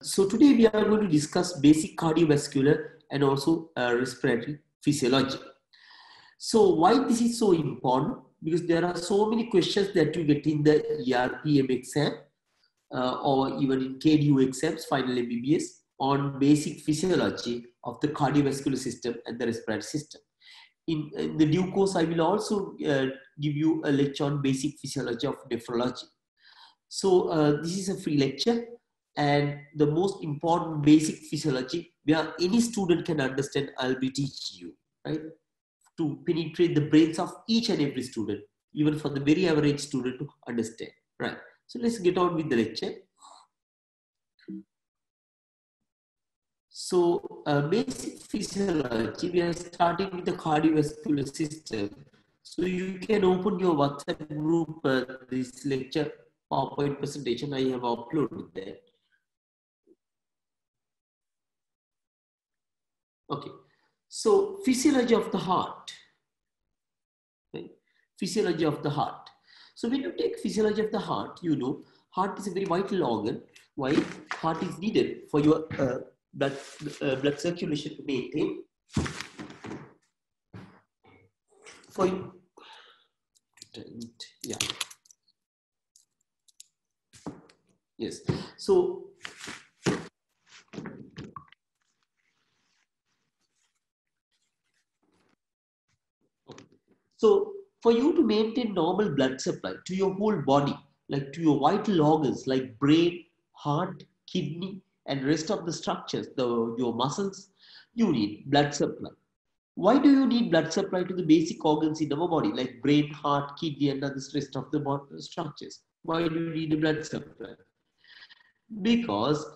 So today we are going to discuss basic cardiovascular and also respiratory physiology. So why this is so important? Because there are so many questions that you get in the ERPM exam or even in KDU exams, final MBBS, on basic physiology of the cardiovascular system and the respiratory system. In the due course, I will also give you a lecture on basic physiology of nephrology. So this is a free lecture, and the most important basic physiology where any student can understand, I'll be teaching you, right? To penetrate the brains of each and every student, even for the very average student to understand, right? So let's get on with the lecture. So basic physiology, we are starting with the cardiovascular system. So you can open your WhatsApp group, this lecture PowerPoint presentation I have uploaded there. Okay, so physiology of the heart. Right? Physiology of the heart. So when you take physiology of the heart, you know, heart is a very vital organ. Why? Heart is needed for your blood circulation to maintain. For you, yeah. Yes. So for you to maintain normal blood supply to your whole body, like to your vital organs like brain, heart, kidney, and rest of the structures, your muscles, you need blood supply. Why do you need blood supply to the basic organs in our body like brain, heart, kidney, and the rest of the body structures? Why do you need a blood supply? Because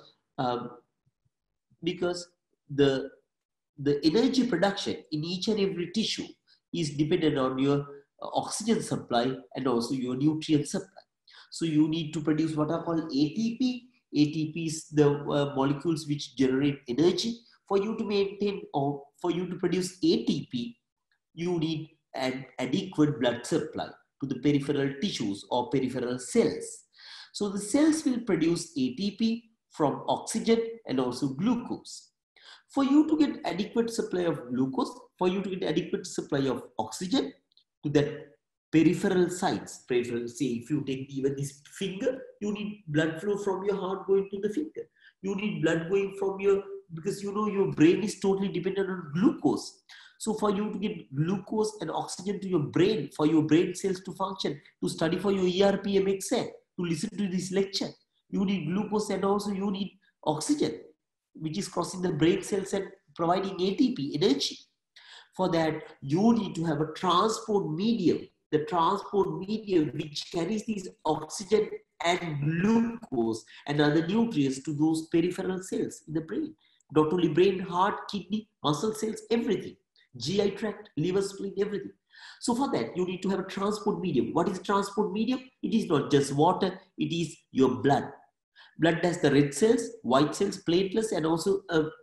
the energy production in each and every tissue is dependent on your oxygen supply and also your nutrient supply. So you need to produce what are called ATP. ATP is the molecules which generate energy. For you to maintain or for you to produce ATP, you need an adequate blood supply to the peripheral tissues or peripheral cells. So the cells will produce ATP from oxygen and also glucose. For you to get adequate supply of glucose, for you to get adequate supply of oxygen to that peripheral sites, peripheral, say if you take even this finger, you need blood flow from your heart going to the finger. You need blood going from your, because you know your brain is totally dependent on glucose. So for you to get glucose and oxygen to your brain, for your brain cells to function, to study for your ERPM exam, to listen to this lecture, you need glucose and also you need oxygen, which is crossing the brain cells and providing ATP, energy. For that, you need to have a transport medium, the transport medium which carries these oxygen and glucose and other nutrients to those peripheral cells in the brain. Not only brain, heart, kidney, muscle cells, everything. GI tract, liver, spleen, everything. So for that, you need to have a transport medium. What is transport medium? It is not just water, it is your blood. Blood has the red cells, white cells, platelets, and also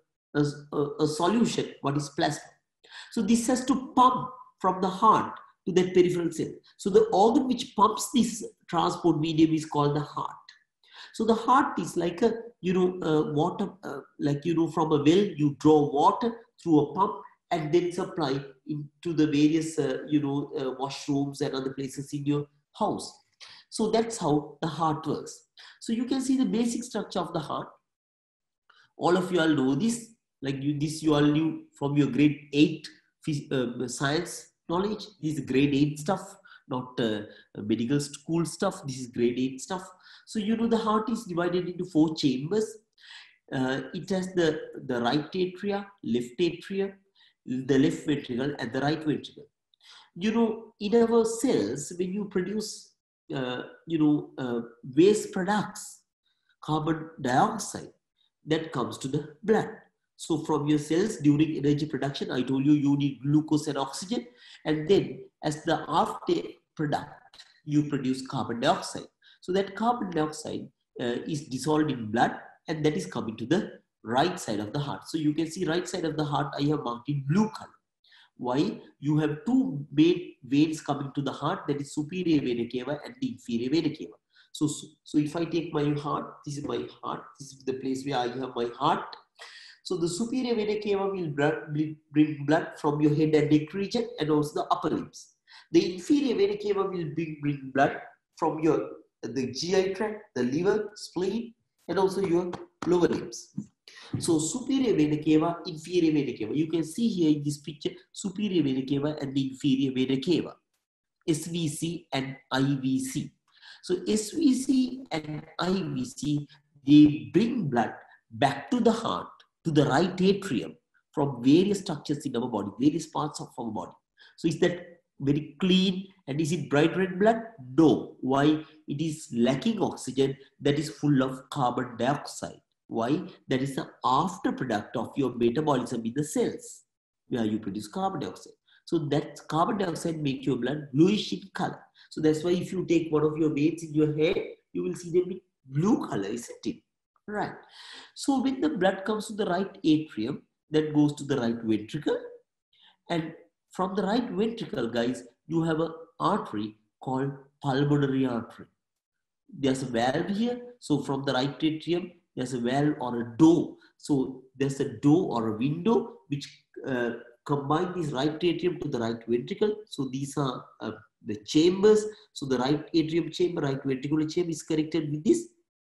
a solution, what is plasma. So this has to pump from the heart to that peripheral cell. So the organ which pumps this transport medium is called the heart. So the heart is like a, water, like, from a well, you draw water through a pump and then supply into the various, washrooms and other places in your house. So that's how the heart works. So you can see the basic structure of the heart. All of you all know this, like you all knew from your grade 8 science knowledge. This is grade 8 stuff, not medical school stuff. This is grade 8 stuff. So you know the heart is divided into 4 chambers. It has the right atria, left atria, the left ventricle, and the right ventricle. You know, in our cells, when you produce waste products, carbon dioxide, that comes to the blood. So from your cells during energy production, I told you, you need glucose and oxygen. And then as the after product, you produce carbon dioxide. So that carbon dioxide is dissolved in blood and that is coming to the right side of the heart. So you can see right side of the heart, I have marked in blue color. Why? You have 2 main veins coming to the heart, that is superior vena cava and the inferior vena cava. So if I take my heart, this is my heart, this is the place where I have my heart. So the superior vena cava will bring blood from your head and neck region and also the upper limbs. The inferior vena cava will bring blood from the GI tract, the liver, spleen, and also your lower limbs. So superior vena cava, inferior vena cava. You can see here in this picture superior vena cava and the inferior vena cava, SVC and IVC. So SVC and IVC, they bring blood back to the heart, to the right atrium from various structures in our body, various parts of our body. So is that very clean and is it bright red blood? No. Why? It is lacking oxygen, that is full of carbon dioxide. Why? That is the after product of your metabolism in the cells where you produce carbon dioxide. So that carbon dioxide makes your blood bluish in color. So that's why if you take one of your veins in your head, you will see them with blue color, isn't it? Right. So when the blood comes to the right atrium, that goes to the right ventricle. And from the right ventricle, guys, you have an artery called pulmonary artery. There's a valve here. So from the right atrium, there's a valve or a door. So there's a door or a window which combine this right atrium to the right ventricle. So these are the chambers. So the right atrium chamber, right ventricular chamber is connected with this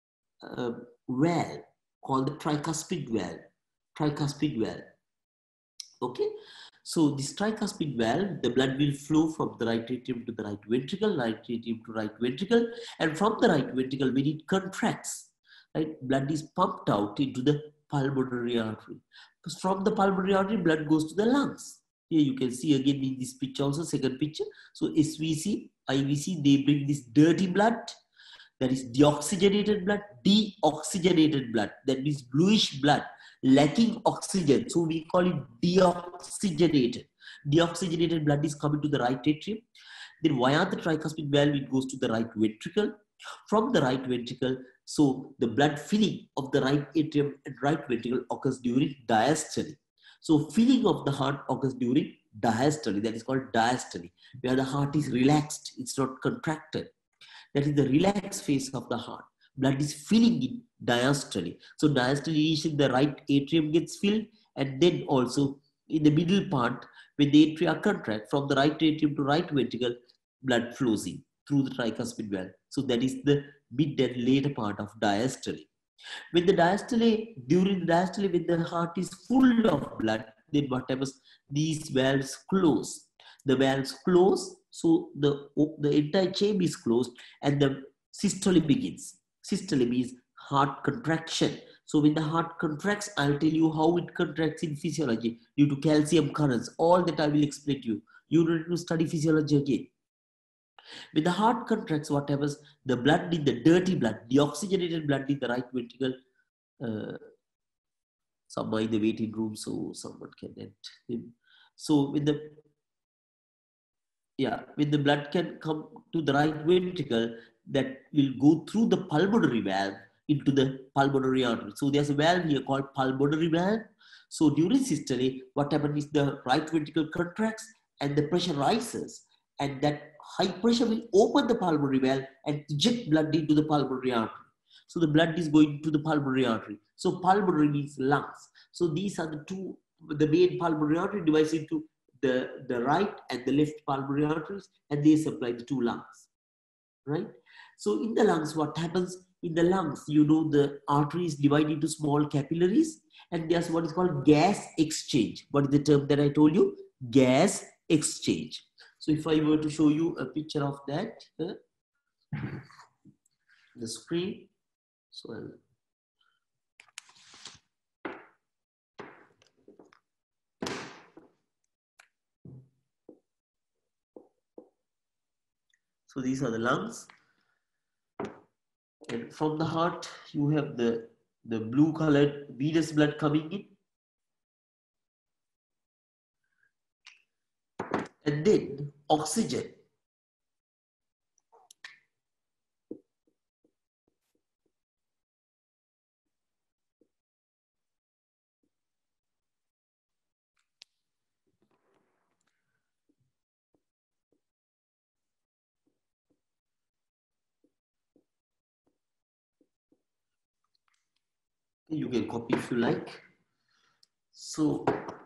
valve called the tricuspid valve. Tricuspid valve. Okay. So this tricuspid valve, the blood will flow from the right atrium to the right ventricle, right atrium to right ventricle, and from the right ventricle, when it contracts, right, blood is pumped out into the pulmonary artery. From the pulmonary artery, blood goes to the lungs. Here you can see again in this picture also, second picture. So SVC, IVC, they bring this dirty blood, that is deoxygenated blood, deoxygenated blood, that means bluish blood, lacking oxygen. So we call it deoxygenated. Deoxygenated blood is coming to the right atrium. Then via the tricuspid valve, it goes to the right ventricle. From the right ventricle, so the blood filling of the right atrium and right ventricle occurs during diastole. So filling of the heart occurs during diastole. That is called diastole, where the heart is relaxed. It's not contracted. That is the relaxed phase of the heart. Blood is filling in diastole. So diastole initially the right atrium gets filled, and then also in the middle part, when the atria contract from the right atrium to right ventricle, blood flows in through the tricuspid valve. So that is the mid and later part of diastole. When the diastole, during the diastole, when the heart is full of blood, then what happens? These valves close. The valves close, so the entire chamber is closed and the systole begins. Systole means heart contraction. So when the heart contracts, I'll tell you how it contracts in physiology due to calcium currents. All that I will explain to you. You need to study physiology again. When the heart contracts, what happens? The blood in the dirty blood, the oxygenated blood in the right ventricle, some are in the waiting room, so someone can enter him. So when the blood can come to the right ventricle, that will go through the pulmonary valve into the pulmonary artery. So there's a valve here called pulmonary valve. So during systole, what happens is the right ventricle contracts and the pressure rises, and that high pressure will open the pulmonary valve and inject blood into the pulmonary artery. So the blood is going to the pulmonary artery. So pulmonary means lungs. So these are the main pulmonary artery divides into the right and the left pulmonary arteries, and they supply the two lungs, right? So in the lungs, what happens? In the lungs, the arteries divide into small capillaries, and there's what is called gas exchange. What is the term that I told you? Gas exchange. So if I were to show you a picture of that, the screen. So these are the lungs. And from the heart, you have the blue colored venous blood coming in. And then oxygen. You can copy if you like. So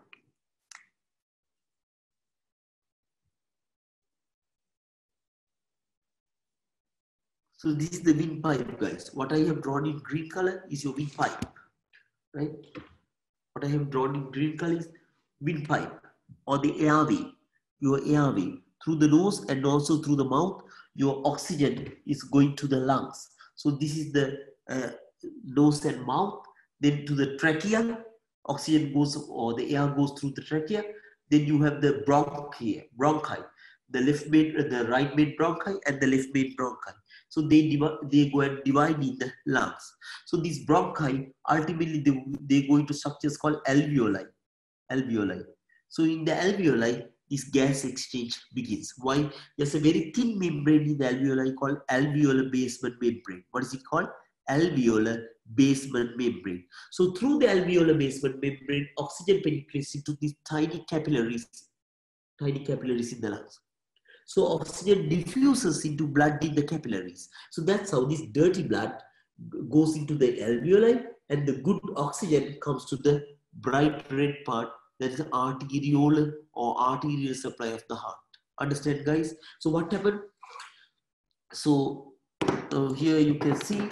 this is the windpipe, guys. What I have drawn in green color is your windpipe, right? What I have drawn in green color is windpipe or the airway, your airway. Through the nose and also through the mouth, your oxygen is going to the lungs. So this is the nose and mouth. Then to the trachea, oxygen goes or the air goes through the trachea. Then you have the bronchi, the right main bronchi and the left main bronchi. So they go and divide in the lungs. So these bronchi ultimately they go into structures called alveoli. So in the alveoli, this gas exchange begins. Why? There's a very thin membrane in the alveoli called alveolar basement membrane. What is it called? Alveolar basement membrane. So through the alveolar basement membrane, oxygen penetrates into these tiny capillaries in the lungs. So oxygen diffuses into blood in the capillaries. So that's how this dirty blood goes into the alveoli and the good oxygen comes to the bright red part, that is the arteriolar or arterial supply of the heart. Understand, guys? So what happened? So here you can see.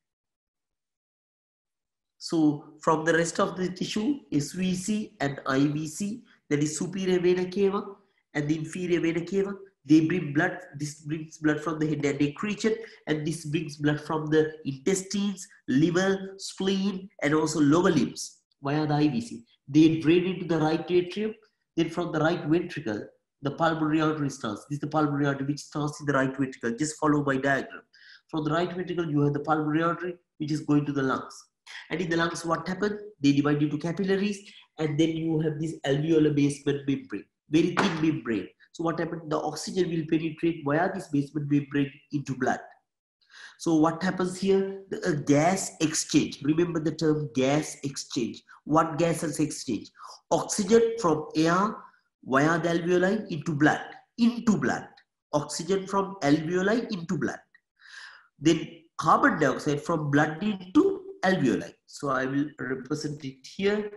So from the rest of the tissue, SVC and IVC, that is superior vena cava and the inferior vena cava, they bring blood. This brings blood from the head and neck region, and this brings blood from the intestines, liver, spleen, and also lower limbs via the IVC. They drain into the right atrium. Then from the right ventricle, the pulmonary artery starts. This is the pulmonary artery which starts in the right ventricle. Just follow my diagram. From the right ventricle, you have the pulmonary artery which is going to the lungs. And in the lungs, what happened? They divide into capillaries, and then you have this alveolar basement membrane, very thin membrane. So what happened? The oxygen will penetrate via this basement membrane into blood. So what happens here? A gas exchange. Remember the term gas exchange. What gases exchange? Oxygen from air via the alveoli into blood. Oxygen from alveoli into blood. Then carbon dioxide from blood into alveoli. So I will represent it here.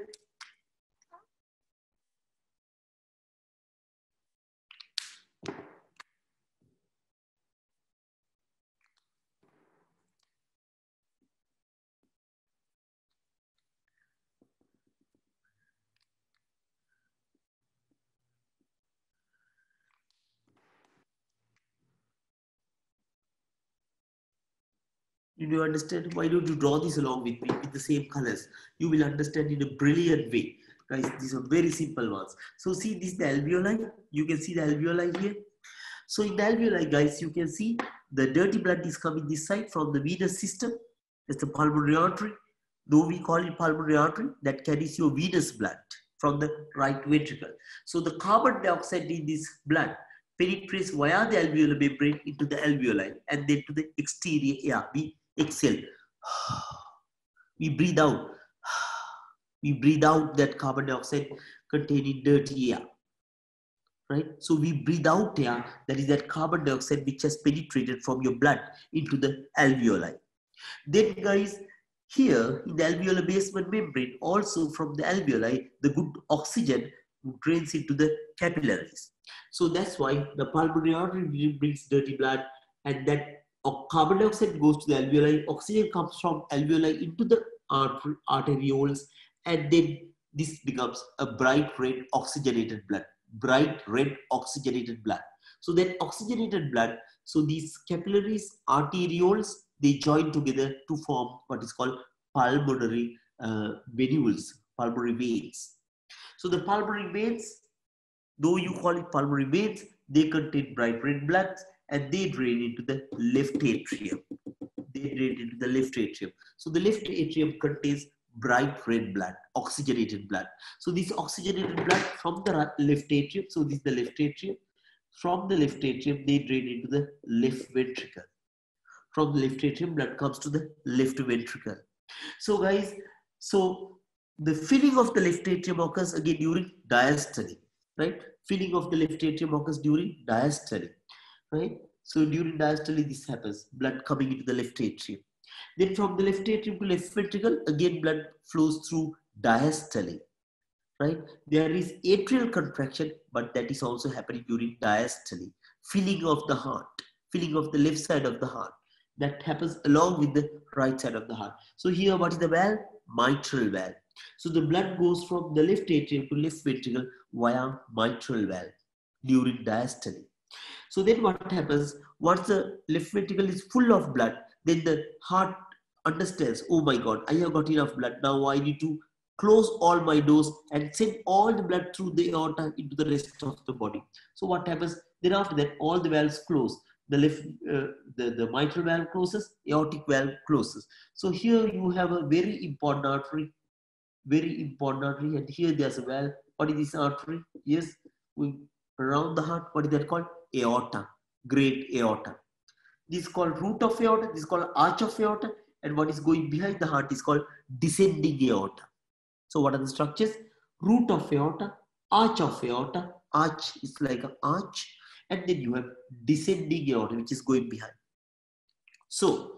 Did you understand? Why don't you draw this along with me with the same colors? You will understand in a brilliant way. Guys, these are very simple ones. So see this the alveoli. You can see the alveoli here. So in the alveoli, guys, you can see the dirty blood is coming this side from the venous system. That's the pulmonary artery. Though we call it pulmonary artery, that carries your venous blood from the right ventricle. So the carbon dioxide in this blood penetrates via the alveolar membrane into the alveoli and then to the exterior air. We exhale. We breathe out. We breathe out that carbon dioxide containing dirty air. Right? So we breathe out air, that is that carbon dioxide which has penetrated from your blood into the alveoli. Then guys, here in the alveolar basement membrane, also from the alveoli, the good oxygen drains into the capillaries. So that's why the pulmonary artery brings dirty blood, and that carbon dioxide goes to the alveoli, oxygen comes from alveoli into the arterioles, and then this becomes a bright red oxygenated blood. So that oxygenated blood, so these capillaries, arterioles, they join together to form what is called pulmonary venules, pulmonary veins. So the pulmonary veins, though you call it pulmonary veins, they contain bright red blood and they drain into the left atrium. So the left atrium contains bright red blood, oxygenated blood. So this oxygenated blood from the left atrium, so this is the left atrium. From the left atrium, they drain into the left ventricle. From the left atrium, blood comes to the left ventricle. So guys, so the filling of the left atrium occurs again during diastole, right? Filling of the left atrium occurs during diastole, right? So during diastole, this happens, blood coming into the left atrium. Then from the left atrium to left ventricle, again blood flows through diastole, right? There is atrial contraction, but that is also happening during diastole, filling of the heart, filling of the left side of the heart. That happens along with the right side of the heart. So here, what is the valve? Mitral valve. So the blood goes from the left atrium to left ventricle via mitral valve during diastole. So then what happens, once the left ventricle is full of blood, then the heart understands, oh my God, I have got enough blood. Now I need to close all my doors and send all the blood through the aorta into the rest of the body. So what happens, then after that, all the valves close. The left, the mitral valve closes, aortic valve closes. So here you have a very important artery, and here there's a valve. What is this artery? Yes, around the heart. What is that called? Aorta, great aorta. This is called root of aorta, this is called arch of aorta, and what is going behind the heart is called descending aorta. So what are the structures? Root of aorta, arch of aorta, arch is like an arch, and then you have descending aorta, which is going behind. So,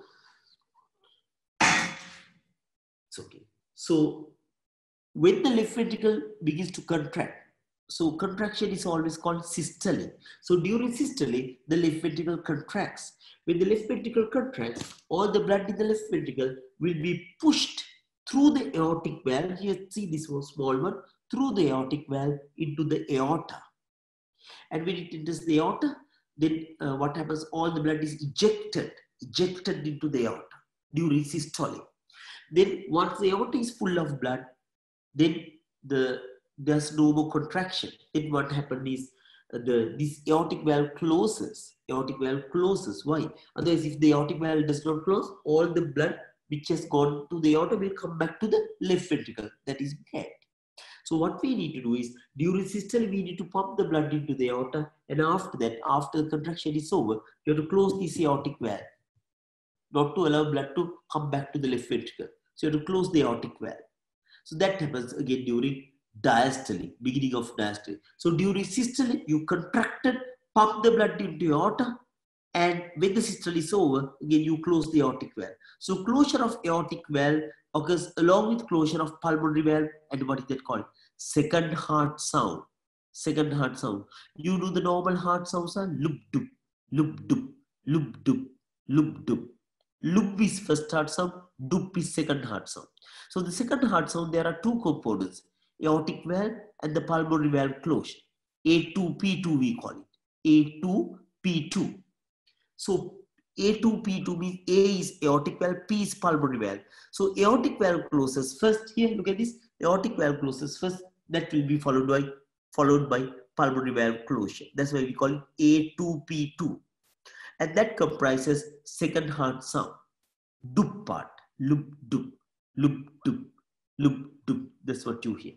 it's okay. So, when the left ventricle begins to contract, so contraction is always called systole. So during systole, the left ventricle contracts. When the left ventricle contracts, all the blood in the left ventricle will be pushed through the aortic valve. Here, see this one, small one, through the aortic valve into the aorta. And when it enters the aorta, then what happens? All the blood is ejected into the aorta during systole. Then once the aorta is full of blood, then there's no more contraction. Then what happened is this aortic valve closes. Aortic valve closes. Why? Otherwise, if the aortic valve does not close, all the blood which has gone to the aorta will come back to the left ventricle. That is bad. So what we need to do is, during systole, we need to pump the blood into the aorta, and after that, after the contraction is over, you have to close this aortic valve, not to allow blood to come back to the left ventricle. So you have to close the aortic valve. So that happens again during diastole, beginning of diastole. So during systole, you contracted, pump the blood into aorta, and when the systole is over, again you close the aortic valve. So closure of aortic valve occurs along with closure of pulmonary valve, and what is that called? Second heart sound. Second heart sound. You do the normal heart sounds are loop doop, loop doop, loop doop, loop doop. Loop is first heart sound, doop is second heart sound. So the second heart sound, there are two components, aortic valve and the pulmonary valve closure. A2P2 we call it, A2P2. So A2P2 means A is aortic valve, P is pulmonary valve. So aortic valve closes first. Here, look at this. Aortic valve closes first. That will be followed by pulmonary valve closure. That's why we call it A2P2. And that comprises second heart sound. Doop part. Loop doop. Loop doop. Loop doop. That's what you hear.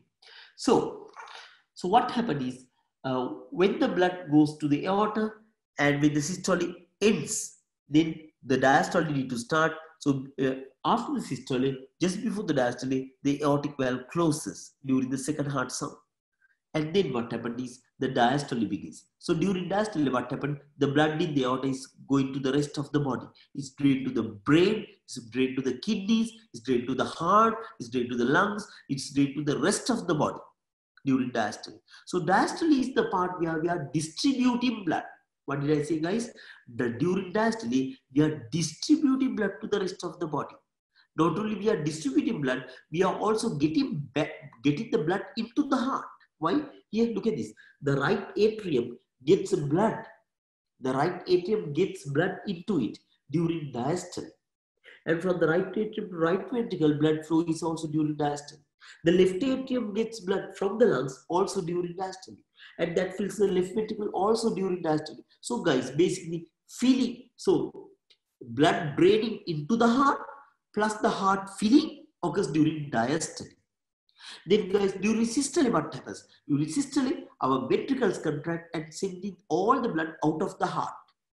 So what happened is, when the blood goes to the aorta and when the systole ends, then the diastole need to start. So after the systole, just before the diastole, the aortic valve closes during the second heart sound. And then what happened is the diastole begins. So during diastole, what happened? The blood in the aorta is going to the rest of the body. It's drained to the brain, it's drained to the kidneys, it's drained to the heart, it's drained to the lungs, it's drained to the rest of the body during diastole. So diastole is the part where we are distributing blood. What did I say, guys? During diastole, we are distributing blood to the rest of the body. Not only we are distributing blood, we are also getting the blood into the heart. Why? Here, look at this. The right atrium gets blood. The right atrium gets blood into it during diastole. And from the right atrium to right ventricle, blood flow is also during diastole. The left atrium gets blood from the lungs also during diastole. And that fills the left ventricle also during diastole. So guys, basically feeling, so blood draining into the heart plus the heart filling occurs during diastole. Then guys, during systole, what happens? During systole, our ventricles contract and sending all the blood out of the heart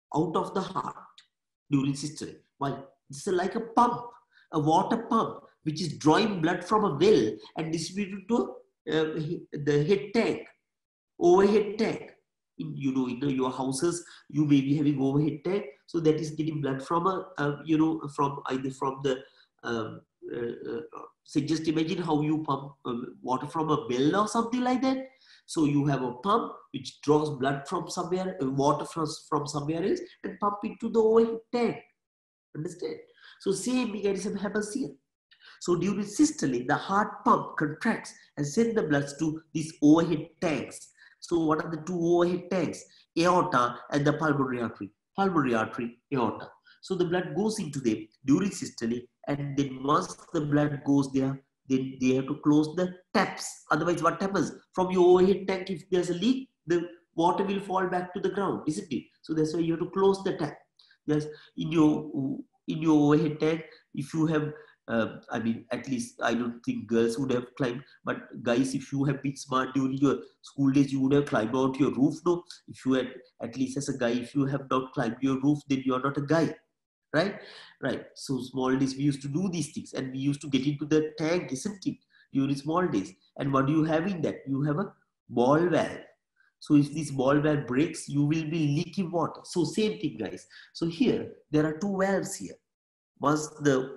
during systole. Why? This is like a pump, a water pump, which is drawing blood from a well and distributed to the head tank, overhead tank. in your houses, you may be having overhead tank, so that is getting blood from from either from the um, so just imagine how you pump water from a well or something like that. So you have a pump which draws blood from somewhere, water from somewhere else, and pump into the overhead tank. Understand? So same mechanism happens here. So during systole, the heart pump contracts and sends the blood to these overhead tanks. So what are the two overhead tanks? Aorta and the pulmonary artery. Pulmonary artery, aorta. So the blood goes into them during systole, and then once the blood goes there, then they have to close the taps. Otherwise, what happens? From your overhead tank, if there's a leak, the water will fall back to the ground, isn't it? So that's why you have to close the tap. Yes, in your overhead tank, if you have I mean, at least I don't think girls would have climbed, but guys, if you have been smart during your school days, you would have climbed out your roof. No, if you had, at least as a guy, if you have not climbed your roof, then you are not a guy, right? Right. So small days we used to do these things, and we used to get into the tank, isn't it? During small days, and what do you have in that? You have a ball valve. So if this ball valve breaks, you will be leaking water. So same thing, guys. So here there are two valves here. Once the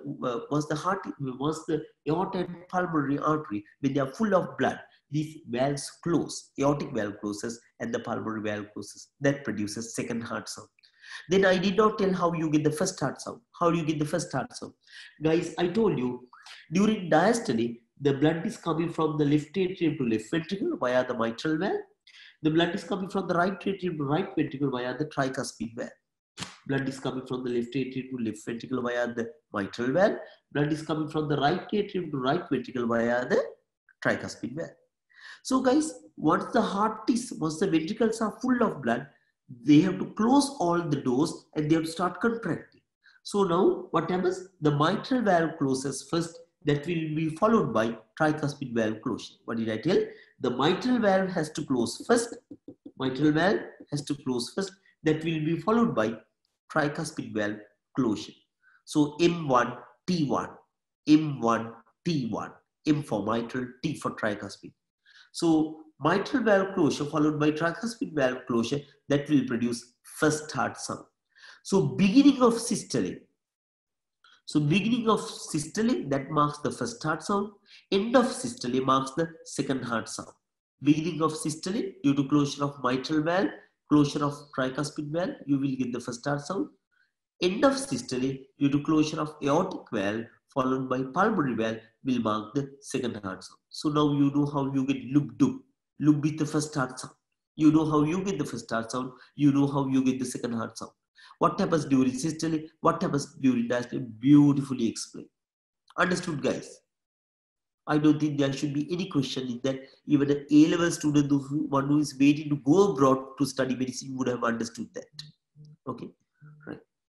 aorta and pulmonary artery, when they are full of blood, these valves close. Aortic valve closes and the pulmonary valve closes. That produces second heart sound. Then I did not tell how you get the first heart sound. How do you get the first heart sound? Guys, I told you during diastole, the blood is coming from the left atrium to left ventricle via the mitral valve. The blood is coming from the right atrium to right ventricle via the tricuspid valve. Blood is coming from the left atrium to left ventricle via the mitral valve. Blood is coming from the right atrium to right ventricle via the tricuspid valve. So guys, once the ventricles are full of blood, they have to close all the doors and they have to start contracting. So now what happens? The mitral valve closes first, that will be followed by tricuspid valve closure. What did I tell? The mitral valve has to close first. Mitral valve has to close first. That will be followed by tricuspid valve closure. So M1, T1, M1, T1, M for mitral, T for tricuspid. So mitral valve closure followed by tricuspid valve closure, that will produce first heart sound. So beginning of systole. So beginning of systole, that marks the first heart sound. End of systole marks the second heart sound. Beginning of systole, due to closure of mitral valve, closure of tricuspid valve, you will get the first heart sound. End of systole, due to closure of aortic valve followed by pulmonary valve, will mark the second heart sound. So now you know how you get loop-dub. Loop with the first heart sound. You know how you get the first heart sound. You know how you get the second heart sound. What happens during systole? What happens during diastole? Beautifully explained. Understood, guys? I don't think there should be any question in that. Even an A-level student, one who is waiting to go abroad to study medicine, would have understood that. Okay, right.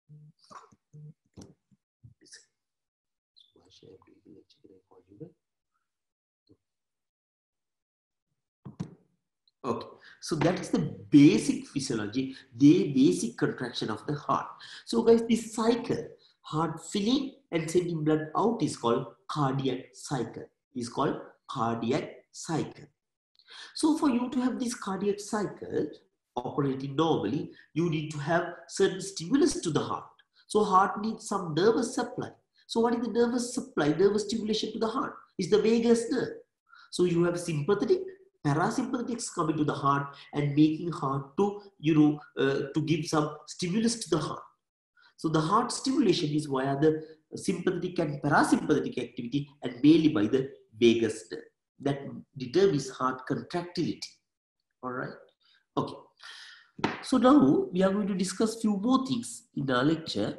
Okay, so that is the basic physiology, the basic contraction of the heart. So guys, this cycle, heart filling and sending blood out, is called cardiac cycle. Is called cardiac cycle. So for you to have this cardiac cycle operating normally, you need to have certain stimulus to the heart. So heart needs some nervous supply. So what is the nervous supply, nervous stimulation to the heart? Is the vagus nerve. So you have sympathetic, parasympathetics coming to the heart and making heart to, to give some stimulus to the heart. So the heart stimulation is via the sympathetic and parasympathetic activity, and mainly by the vagus nerve. That determines heart contractility. All right. Okay. So now we are going to discuss few more things in our lecture.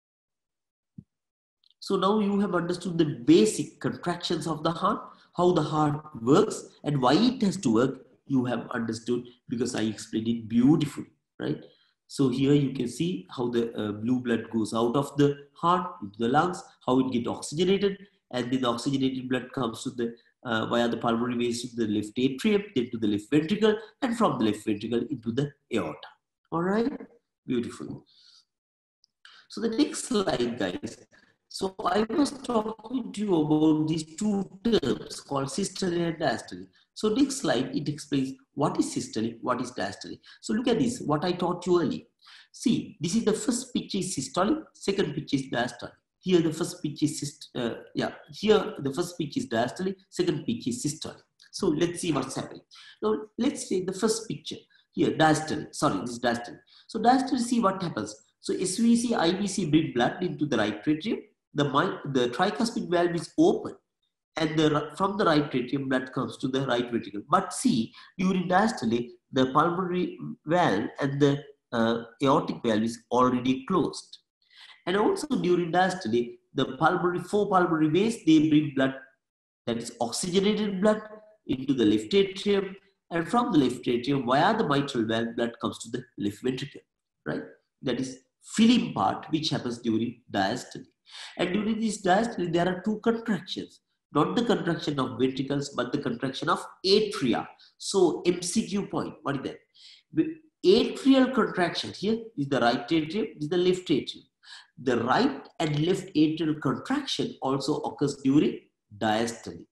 So now you have understood the basic contractions of the heart, how the heart works and why it has to work. You have understood because I explained it beautifully, right? So here you can see how the blue blood goes out of the heart into the lungs, how it gets oxygenated, and then the oxygenated blood comes to the via the pulmonary veins to the left atrium, then to the left ventricle, and from the left ventricle into the aorta. All right, beautiful. So the next slide, guys. So I was talking to you about these two terms called systole and diastole. So next slide, it explains what is systole, what is diastole. So look at this, what I taught you earlier. See, this is the first picture is systole, second picture is diastole. Here the first picture is here the first picture is diastole, second picture is systole. So let's see what's happening. Now let's say the first picture here, diastole. Sorry, this is diastole. So diastole, see what happens. So SVC, IVC bring blood into the right atrium. The tricuspid valve is open, and from the right atrium blood comes to the right ventricle. But see, during diastole, the pulmonary valve and the aortic valve is already closed. And also during diastole, the four pulmonary veins, they bring blood, that is oxygenated blood, into the left atrium, and from the left atrium via the mitral valve, blood comes to the left ventricle, right? That is filling part, which happens during diastole. And during this diastole, there are two contractions, not the contraction of ventricles, but the contraction of atria. So MCQ point, what is that? Atrial contraction, here is the right atrium, is the left atrium. The right and left atrial contraction also occurs during diastole,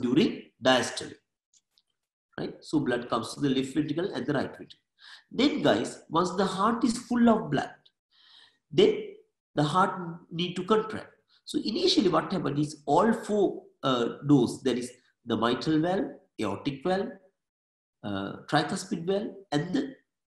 right? So blood comes to the left ventricle and the right ventricle. Then guys, once the heart is full of blood, then the heart need to contract. So initially what happened is all four doors, that is the mitral valve, aortic valve, tricuspid valve, and the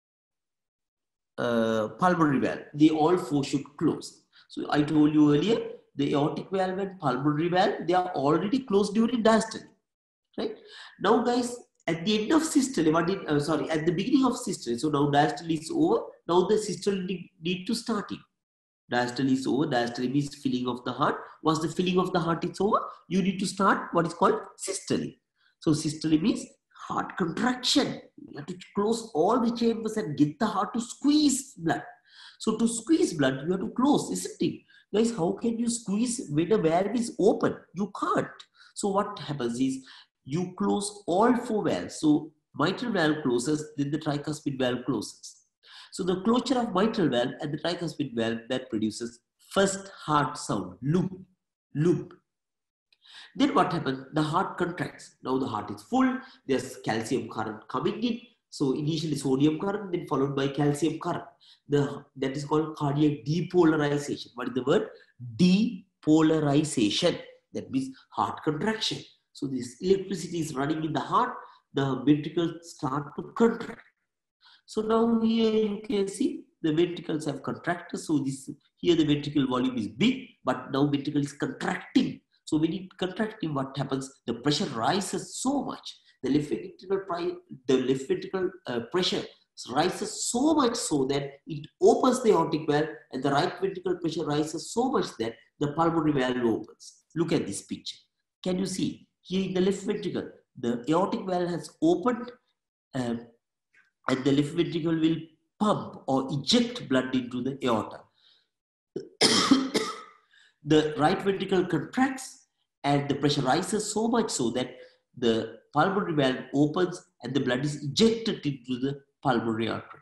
pulmonary valve, they all four should close. So I told you earlier, the aortic valve and pulmonary valve, they are already closed during diastole, right? Now guys, at the end of systole, at the beginning of systole, so now diastole is over, now the systole need to start it. Diastole is over, diastole means filling of the heart. Once the filling of the heart is over, you need to start what is called systole. So systole means heart contraction. You have to close all the chambers and get the heart to squeeze blood. So to squeeze blood, you have to close, isn't it? Guys, how can you squeeze when a valve is open? You can't. So what happens is you close all four valves. So mitral valve closes, then the tricuspid valve closes. So the closure of mitral valve and the tricuspid valve, that produces first heart sound, loop. Then what happens? The heart contracts. Now the heart is full. There's calcium current coming in. So initially sodium current, then followed by calcium current. That is called cardiac depolarization. What is the word? Depolarization. That means heart contraction. So this electricity is running in the heart. The ventricles start to contract. So now here you can see the ventricles have contracted. So here the ventricle volume is big, but now ventricle is contracting. So when it contracting, what happens? The pressure rises so much. The left ventricle pressure rises so much so that it opens the aortic valve, and the right ventricle pressure rises so much that the pulmonary valve opens. Look at this picture. Can you see? Here in the left ventricle, the aortic valve has opened, and the left ventricle will pump or eject blood into the aorta. The right ventricle contracts and the pressure rises so much so that the pulmonary valve opens and the blood is ejected into the pulmonary artery.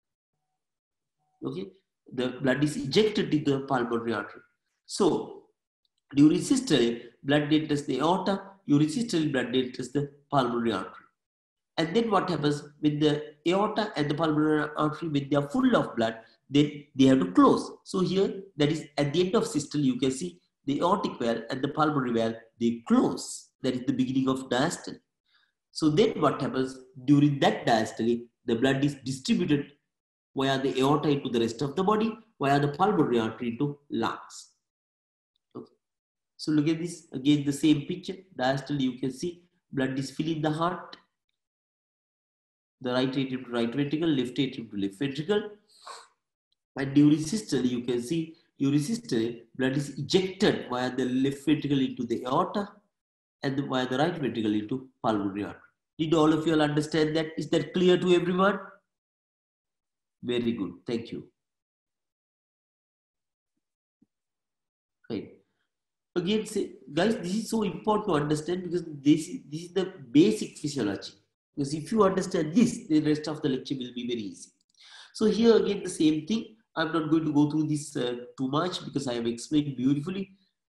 Okay, the blood is ejected into the pulmonary artery. So during systole, blood enters the aorta. During systole, blood enters the pulmonary artery. And then what happens when the aorta and the pulmonary artery, when they are full of blood, then they have to close. So here, that is at the end of systole, you can see the aortic valve and the pulmonary valve, they close. That is the beginning of diastole. So then what happens during that diastole, the blood is distributed via the aorta into the rest of the body, via the pulmonary artery into lungs. Okay. So look at this, again the same picture. Diastole, you can see blood is filling the heart. The right atrium to right ventricle, left atrium to left ventricle. And during systole, you can see during systole, blood is ejected via the left ventricle into the aorta and via the right ventricle into pulmonary artery. Did all of you all understand that? Is that clear to everyone? Very good. Thank you. Right. Again, guys, this is so important to understand because this is the basic physiology. Because if you understand this, the rest of the lecture will be very easy. So here again, the same thing. I'm not going to go through this too much because I have explained beautifully.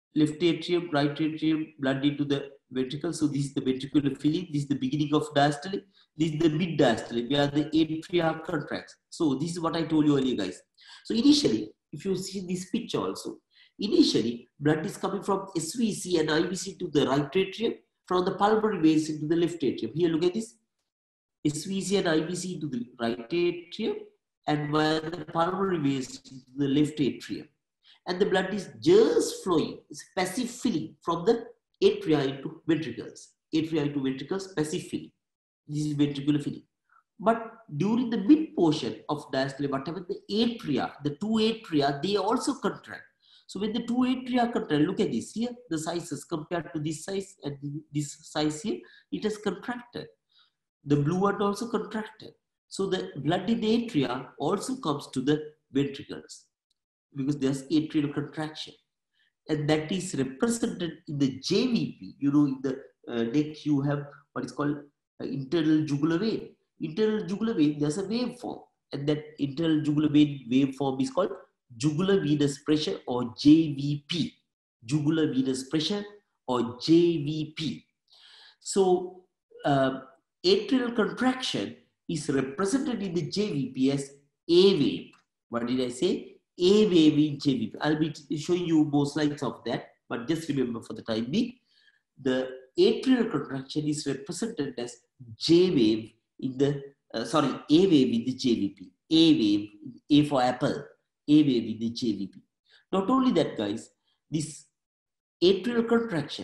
left atrium, right atrium, blood into the ventricle. So this is the ventricular filling. This is the beginning of diastole. This is the mid diastole where the atria contracts. So this is what I told you earlier, guys. So initially, if you see this picture also, initially blood is coming from SVC and IVC to the right atrium, from the pulmonary veins into the left atrium. Here, look at this. SVC and IVC to the right atrium and via the pulmonary veins to the left atrium. And the blood is just flowing, it's passive filling from the atria into ventricles. Atria into ventricles, passive filling. This is ventricular filling. But during the mid portion of diastole, what happens? The atria, the two atria, they also contract. So when the two atria contract, look at this here, the sizes compared to this size and this size here, it has contracted. The blue one also contracted. So the blood in the atria also comes to the ventricles because there's atrial contraction. And that is represented in the JVP. You know, in the neck you have what is called internal jugular vein. Internal jugular vein, there's a waveform. And that internal jugular vein waveform is called jugular venous pressure or JVP. Jugular venous pressure or JVP. So, atrial contraction is represented in the JVP as A wave. What did I say? A wave in JVP. I'll be showing you more slides of that, but just remember for the time being, the atrial contraction is represented as J wave in the, A wave in the JVP. A wave, A for apple, A wave in the JVP. Not only that, guys, this atrial contraction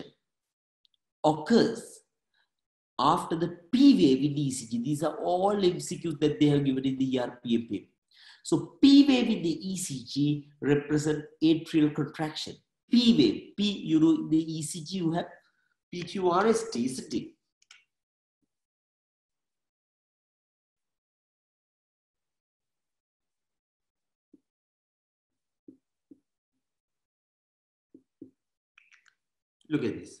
occurs after the P wave in the ECG. These are all MCQs that they have given in the ERPM paper. So P wave in the ECG represent atrial contraction. P wave, P, you know, in the ECG you have PQRST, isn't it? Look at this.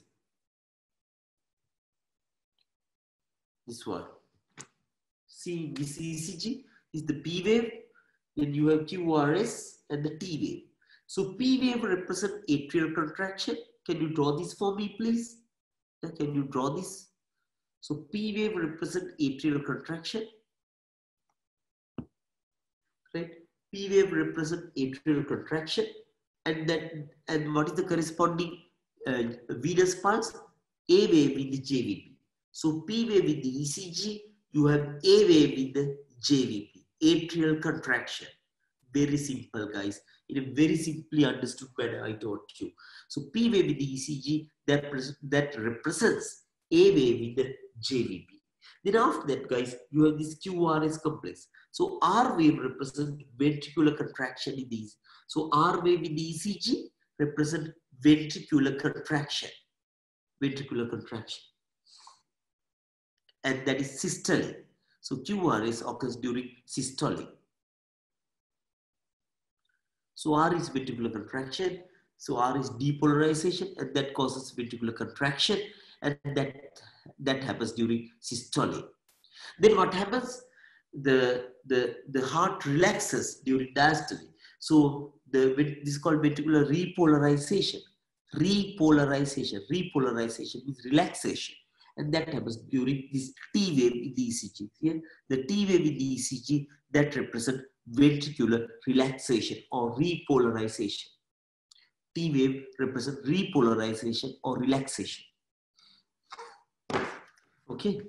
This one. See, this ECG is the P wave, then you have QRS and the T wave. So P wave represents atrial contraction. Can you draw this for me, please? Can you draw this? So P wave represents atrial contraction. Right? P wave represents atrial contraction. And what is the corresponding venous pulse? A wave in the JVP. So P wave in the ECG, you have A wave in the JVP, atrial contraction. Very simple, guys. In a very simply understood manner, I taught you. So P wave in the ECG, that represents A wave in the JVP. Then after that, guys, you have this QRS complex. So R wave represents ventricular contraction in these. So R wave in the ECG represents ventricular contraction. Ventricular contraction. And that is systole. So QRS occurs during systole. So R is ventricular contraction. So R is depolarization, and that causes ventricular contraction, and that happens during systole. Then what happens? The heart relaxes during diastole. So this is called ventricular repolarization. Repolarization means relaxation. And that happens during this T wave in the ECG. Here, the T wave in the ECG that represents ventricular relaxation or repolarization. T wave represents repolarization or relaxation. Okay.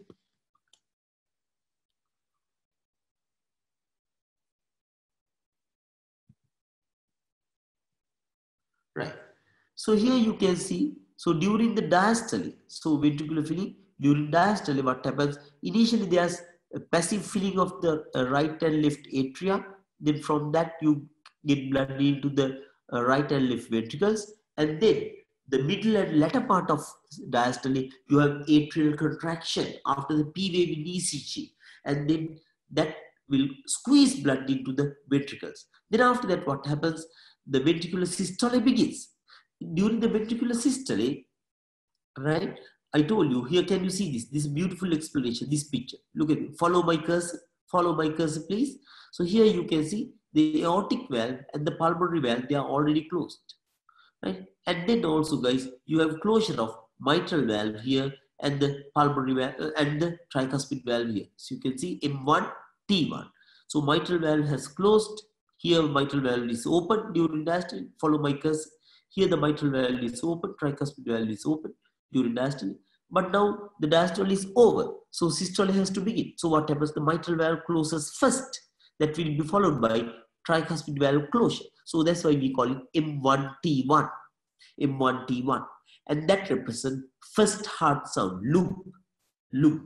Right. So here you can see, so during the diastole, so ventricular filling, during diastole, what happens? Initially, there's a passive filling of the right and left atria. Then from that, you get blood into the right and left ventricles. And then the middle and latter part of diastole, you have atrial contraction after the P wave in ECG. And then that will squeeze blood into the ventricles. Then after that, what happens? The ventricular systole begins. During the ventricular systole, right? I told you, here can you see this beautiful explanation, this picture. Look at it, follow my cursor, please. So here you can see the aortic valve and the pulmonary valve, they are already closed. right? And then also, guys, you have closure of mitral valve here and the pulmonary valve and the tricuspid valve here. So you can see M1, T1. So mitral valve has closed. Here mitral valve is open during diastole. Follow my curse. Here the mitral valve is open, tricuspid valve is open during diastole. But now the diastole is over. So systole has to begin. So what happens? The mitral valve closes first. That will be followed by tricuspid valve closure. So that's why we call it M1T1. M1T1. And that represents first heart sound, loop, loop.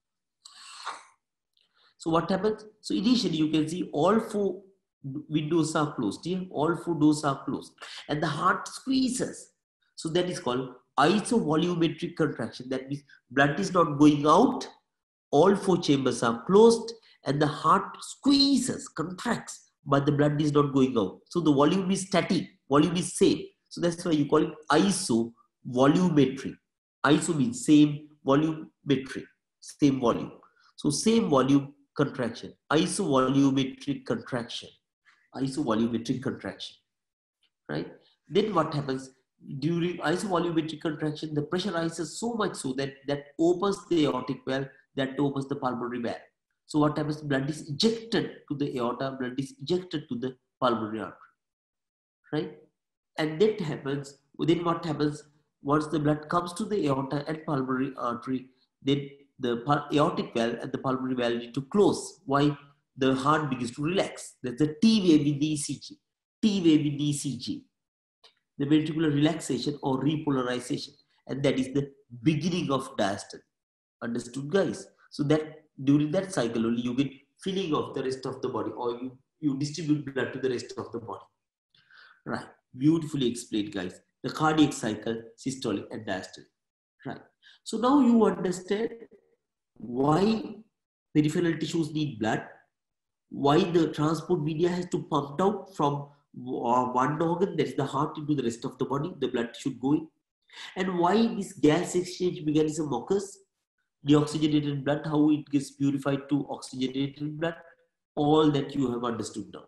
So what happens? So initially you can see all four windows are closed here, all four doors are closed, and the heart squeezes. So that is called isovolumetric contraction. That means blood is not going out, all four chambers are closed, and the heart squeezes, contracts, but the blood is not going out. So the volume is static, volume is same. So that's why you call it isovolumetric. Iso means same, volumetric, same volume. So same volume contraction, isovolumetric contraction, isovolumetric contraction, right? Then what happens during isovolumetric contraction? The pressure rises so much so that opens the aortic valve, that opens the pulmonary valve. So what happens? Blood is ejected to the aorta, blood is ejected to the pulmonary artery, right? And that happens. Then what happens? Once the blood comes to the aorta and pulmonary artery, then the aortic valve and the pulmonary valve need to close. Why? The heart begins to relax. That's the T wave in the ECG. T wave in the ECG. The ventricular relaxation or repolarization. And that is the beginning of diastole. Understood, guys? So that during that cycle only you get filling of the rest of the body, or you distribute blood to the rest of the body. Right. Beautifully explained, guys. The cardiac cycle, systolic and diastolic. Right. So now you understand why peripheral tissues need blood, why the transport media has to pump out from one organ, that is the heart, into the rest of the body. The blood should go in. And why this gas exchange mechanism occurs, deoxygenated blood, how it gets purified to oxygenated blood, all that you have understood now.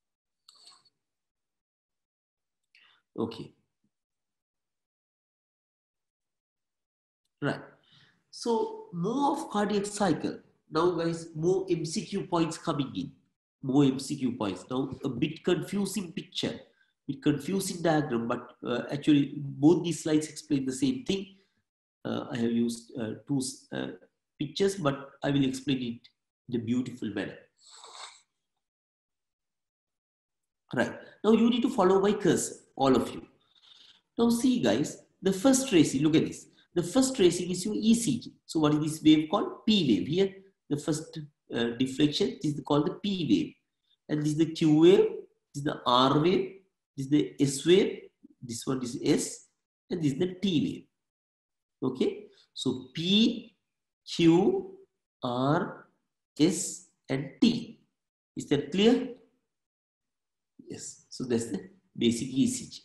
Okay. Right. So more of cardiac cycle. Now guys, more MCQ points coming in. More MCQ points. Now a bit confusing picture, bit confusing diagram, but actually both these slides explain the same thing. I have used two pictures, but I will explain it in a beautiful manner. Right. Now you need to follow my cursor, all of you. Now see guys, the first tracing, look at this. The first tracing is your ECG. So what is this wave called? P wave. Here, the first deflection is called the P wave. And this is the Q wave, this is the R wave, this is the S wave, this one is S, and this is the T wave. Okay? So P, Q, R, S, and T. Is that clear? Yes. So that's the basic ECG.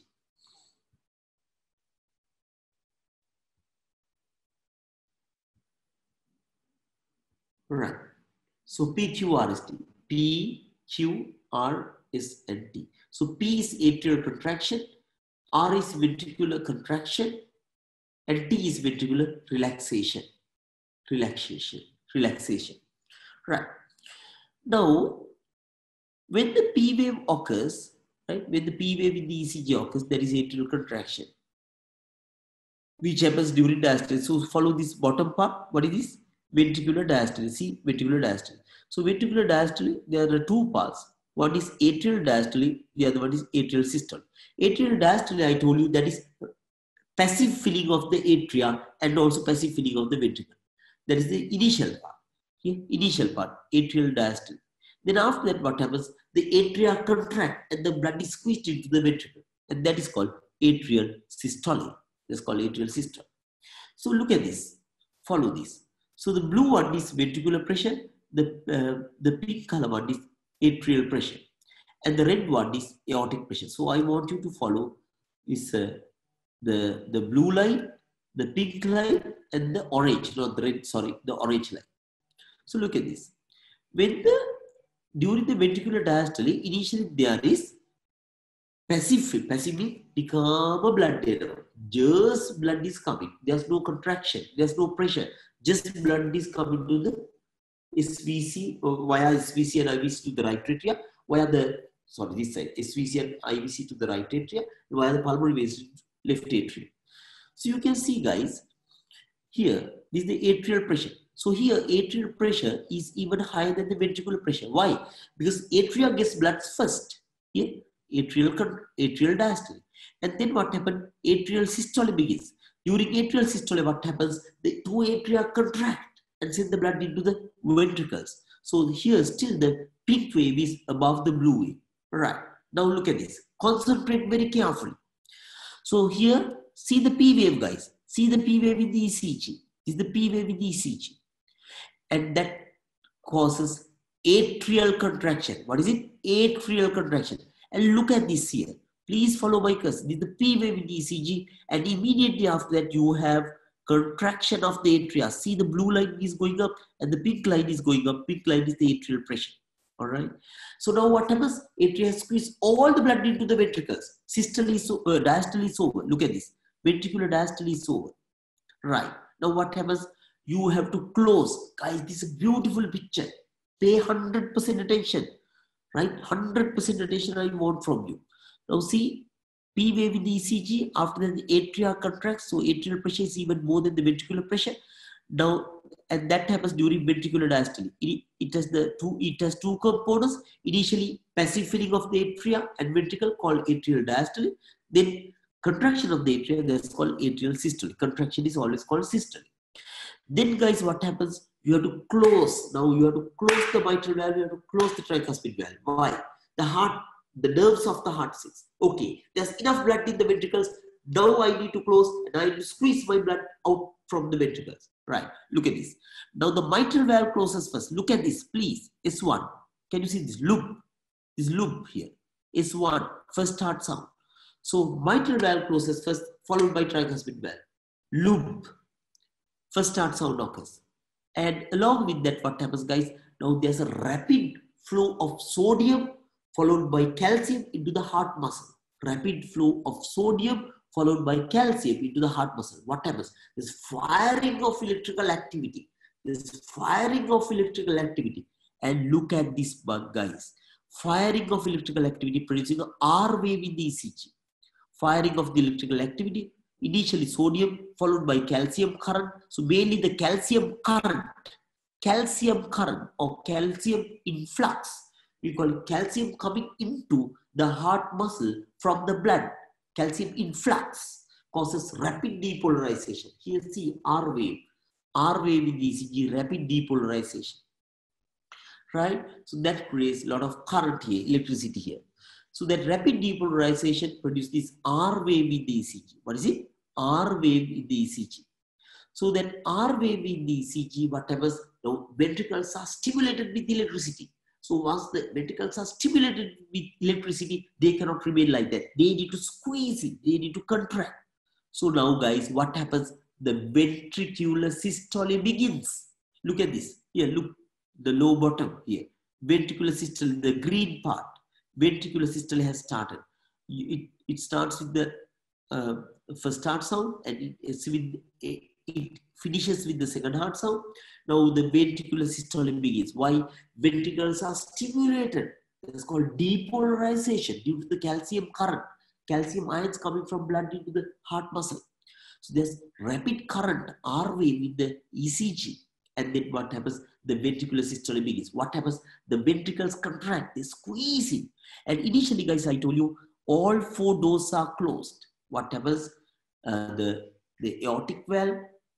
Right. So P, Q, R, S, T. P, Q, R, S, and T. So P is atrial contraction, R is ventricular contraction, and T is ventricular relaxation. Relaxation. Right. Now, when the P wave occurs, right, when the P wave in the ECG occurs, there is atrial contraction, which happens during diastole. So follow this bottom part. What is this? Ventricular diastole. See, ventricular diastole. So ventricular diastole, there are two parts. One is atrial diastole, the other one is atrial systole. Atrial diastole, I told you, that is passive filling of the atria and also passive filling of the ventricle. That is the initial part. Here, initial part, atrial diastole. Then after that, what happens? The atria contract and the blood is squeezed into the ventricle, and that is called atrial systole. That's called atrial systole. So look at this. Follow this. So the blue one is ventricular pressure. The pink color one is atrial pressure, and the red one is aortic pressure. So I want you to follow this the blue line, the pink line, and the orange, not the red. Sorry, the orange line. So look at this. When during the ventricular diastole, initially there is Passive means become blood there. Just blood is coming. There's no contraction. There's no pressure. Just blood is coming to the SVC via SVC and IVC to the right atria, via the this side SVC and IVC to the right atria, via the pulmonary vein left atria. So you can see, guys, here this is the atrial pressure. So here atrial pressure is even higher than the ventricular pressure. Why? Because atria gets blood first. Here atrial diastole, and then what happened? Atrial systole begins. During atrial systole, what happens? The two atria contract and send the blood into the ventricles. So here still the pink wave is above the blue wave. Right. Now look at this. Concentrate very carefully. So here, see the P wave, guys. See the P wave in the ECG. Is the P wave in the ECG. And that causes atrial contraction. What is it? Atrial contraction. And look at this here. Please follow my cursor. This is the P wave in the ECG. And immediately after that, you have contraction of the atria. See, the blue line is going up and the pink line is going up. Pink line is the atrial pressure. All right. So now what happens? Atria squeeze all the blood into the ventricles. Systole is diastole is over. Look at this. Ventricular diastole is over. Right. Now what happens? You have to close. Guys, this is a beautiful picture. Pay 100% attention. Right? 100% attention I want from you. Now see, P wave in the ECG, after that the atria contracts, so atrial pressure is even more than the ventricular pressure. Now, and that happens during ventricular diastole. It has two components. Initially, passive filling of the atria and ventricle called atrial diastole. Then contraction of the atria, that's called atrial systole. Contraction is always called systole. Then, guys, what happens? You have to close. Now you have to close the mitral valve. You have to close the tricuspid valve. Why? The heart, the nerves of the heart says, okay, there's enough blood in the ventricles. Now I need to close and I need to squeeze my blood out from the ventricles. Right. Look at this. Now the mitral valve closes first. Look at this, please. S1. Can you see this loop? This loop here. S1. First heart sound. So mitral valve closes first, followed by tricuspid valve. Loop. First heart sound occurs. And along with that, what happens, guys? Now there's a rapid flow of sodium followed by calcium into the heart muscle. Rapid flow of sodium followed by calcium into the heart muscle. What happens? There's firing of electrical activity. There's firing of electrical activity. And look at this bug, guys. Firing of electrical activity producing an R wave in the ECG. Firing of the electrical activity. Initially sodium followed by calcium current. So mainly the calcium current or calcium influx. We call it calcium coming into the heart muscle from the blood. Calcium influx causes rapid depolarization. Here see R wave in the ECG, rapid depolarization. Right? So that creates a lot of current here, electricity here. So that rapid depolarization produces this R wave in the ECG. What is it? R wave in the ECG. So that R wave in the ECG, what happens? Now ventricles are stimulated with electricity. So once the ventricles are stimulated with electricity, they cannot remain like that. They need to squeeze it. They need to contract. So now, guys, what happens? The ventricular systole begins. Look at this. Here, look, the low bottom here. Ventricular systole, the green part. Ventricular systole has started. It starts with the first heart sound and it finishes with the second heart sound. Now the ventricular systole begins. Why? Ventricles are stimulated. It's called depolarization due to the calcium current. Calcium ions coming from blood into the heart muscle. So there's rapid current R wave in the ECG. And then what happens? The ventricular systole begins. What happens? The ventricles contract. They squeeze in. And initially, guys, I told you all four doors are closed. What happens? The aortic valve,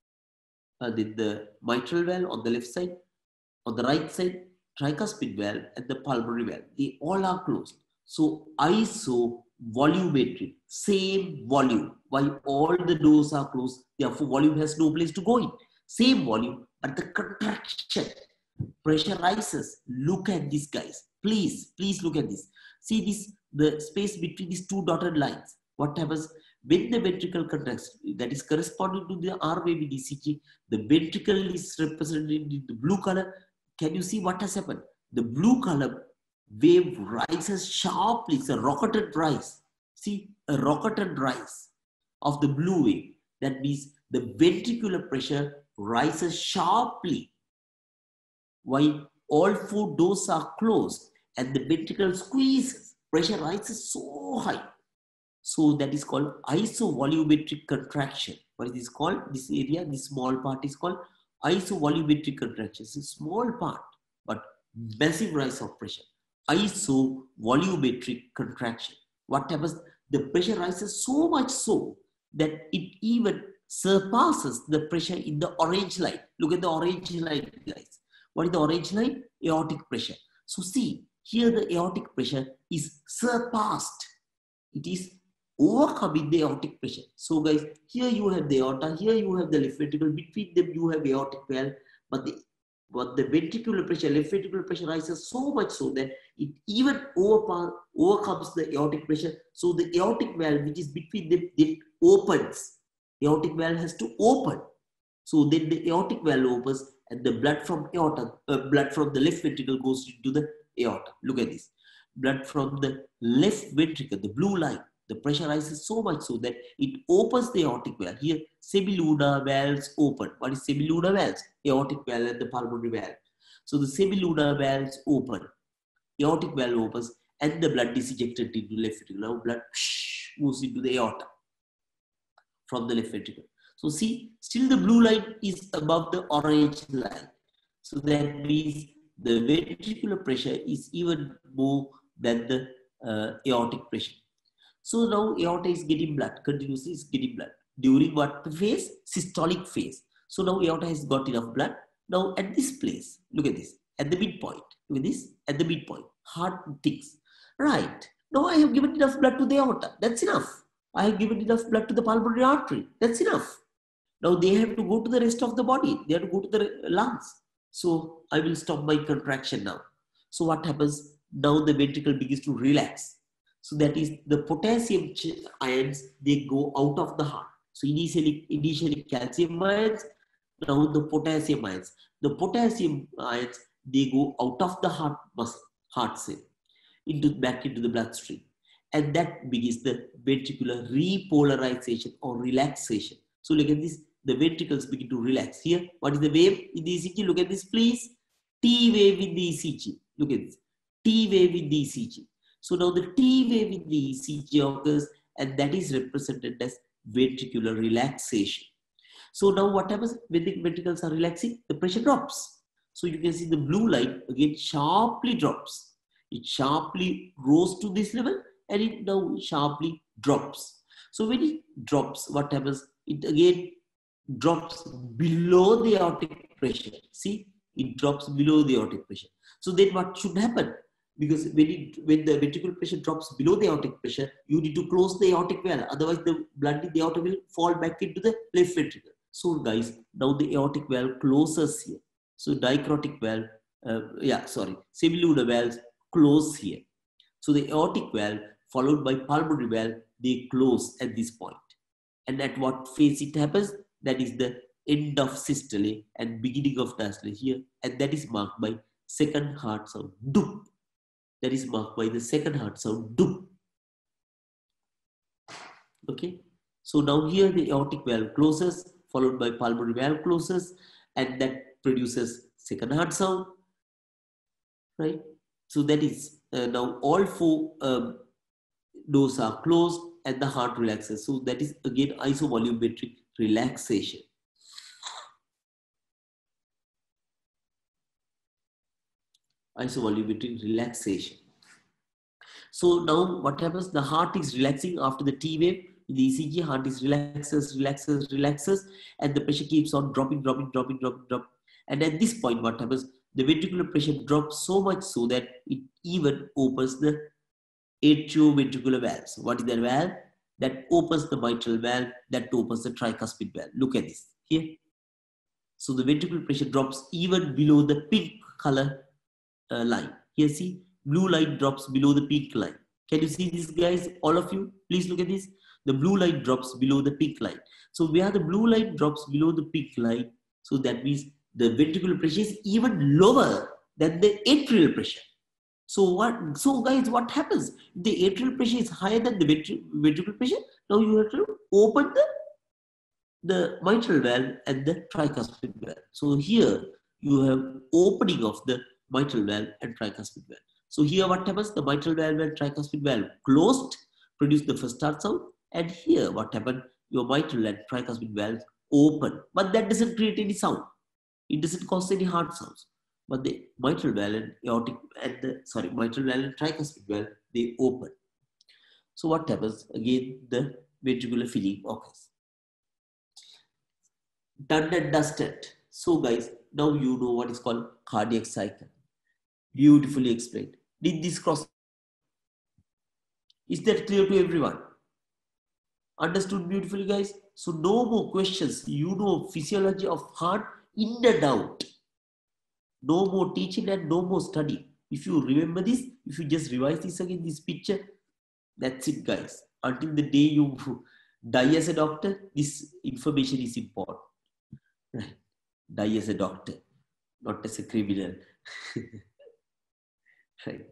the mitral valve on the left side, on the right side, tricuspid valve, and the pulmonary valve. They all are closed. So isovolumetry, same volume. While all the doors are closed, therefore volume has no place to go in. Same volume, but the contraction, pressure rises. Look at this, guys. Please look at this. See this, the space between these two dotted lines. What happens? When the ventricle contracts, that is corresponding to the R wave in ECG, the ventricle is represented in the blue color. Can you see what has happened? The blue color wave rises sharply. It's a rocketed rise. see a rocket and rise of the blue wave. That means the ventricular pressure rises sharply while all four doors are closed and the ventricle squeezes. Pressure rises so high. So that is called isovolumetric contraction. What is this called? This area, this small part is called isovolumetric contraction. It's a small part, but massive rise of pressure. Isovolumetric contraction. What happens? The pressure rises so much so that it even surpasses the pressure in the orange line. Look at the orange line, guys. What is the orange line? Aortic pressure. So see, here the aortic pressure is surpassed. It is overcoming the aortic pressure. So guys, here you have the aorta, here you have the left ventricle, between them you have aortic valve, but the ventricular pressure, left ventricular pressure rises so much so that it even overcomes the aortic pressure. So the aortic valve, which is between them, it opens. Aortic valve has to open. So then the aortic valve opens and the blood from aorta, blood from the left ventricle goes into the aorta. Look at this. Blood from the left ventricle, the blue line, the pressure rises so much so that it opens the aortic valve. Here, semilunar valves open. What is semilunar valves? Aortic valve and the pulmonary valve. So the semilunar valves open. Aortic valve opens and the blood is ejected into the left ventricle. Now blood moves into the aorta from the left ventricle. So see, still the blue line is above the orange line. So that means the ventricular pressure is even more than the aortic pressure. So now aorta is getting blood, continuously is getting blood. During what phase? Systolic phase. So now aorta has got enough blood. Now at this place, look at this, at the midpoint, look at this, at the midpoint, heart thinks, right, now I have given enough blood to the aorta, that's enough. I have given enough blood to the pulmonary artery, that's enough. Now they have to go to the rest of the body, they have to go to the lungs. So I will stop my contraction now. So what happens? Now the ventricle begins to relax. So that is the potassium ions, they go out of the heart. So initially calcium ions, now the potassium ions. The potassium ions, they go out of the heart muscle, heart cell, back into the bloodstream. And that begins the ventricular repolarization or relaxation. So look at this, the ventricles begin to relax. Here, what is the wave in the ECG? Look at this, please. T wave in the ECG. Look at this. T wave in the ECG. So now the T wave in the ECG occurs and that is represented as ventricular relaxation. So now what happens when the ventricles are relaxing? The pressure drops. So you can see the blue line again sharply drops. It sharply rose to this level and it now sharply drops. So when it drops, what happens? It again drops below the aortic pressure. See, it drops below the aortic pressure. So then what should happen? Because when the ventricular pressure drops below the aortic pressure, you need to close the aortic valve. Otherwise, the blood in the aorta will fall back into the left ventricle. So guys, now the aortic valve closes here. So dicrotic valve, semilunar valves close here. So the aortic valve followed by pulmonary valve, they close at this point. And at what phase it happens? That is the end of systole and beginning of diastole here. And that is marked by second heart sound, doop. That is marked by the second heart sound, doop. Okay. So now here the aortic valve closes, followed by pulmonary valve closes, and that produces second heart sound, right? So that is now all four doors are closed and the heart relaxes. So that is again isovolumetric relaxation. Isovolumetric relaxation. So now what happens? The heart is relaxing after the T wave. In the ECG, heart is relaxes, and the pressure keeps on dropping. And at this point, what happens? The ventricular pressure drops so much so that it even opens the atrioventricular valves. What is that valve? That opens the mitral valve, that opens the tricuspid valve. Look at this here. So the ventricular pressure drops even below the pink color line. Here, see, blue line drops below the pink line. Can you see this, guys? All of you, please look at this. The blue line drops below the pink line. So where the blue line drops below the pink line, so that means the ventricular pressure is even lower than the atrial pressure. So guys, what happens? The atrial pressure is higher than the ventricular pressure. Now you have to open the mitral valve and the tricuspid valve. So here you have opening of the mitral valve and tricuspid valve. So here what happens? The mitral valve and tricuspid valve closed, produce the first start sound. And here what happened? Your mitral and tricuspid valves open. But that doesn't create any sound. It doesn't cause any heart sounds. But the mitral valve and aortic and mitral valve and tricuspid valve, they open. So what happens? Again, the ventricular filling occurs. Done and dusted. So guys, now you know what is called cardiac cycle. Beautifully explained. Did this cross? Is that clear to everyone? Understood beautifully, guys? So no more questions. You know physiology of heart in and out. No more teaching and no more study. If you remember this, if you just revise this again, this picture, that's it, guys. Until the day you die as a doctor, this information is important. Right. Die as a doctor, not as a criminal. Right.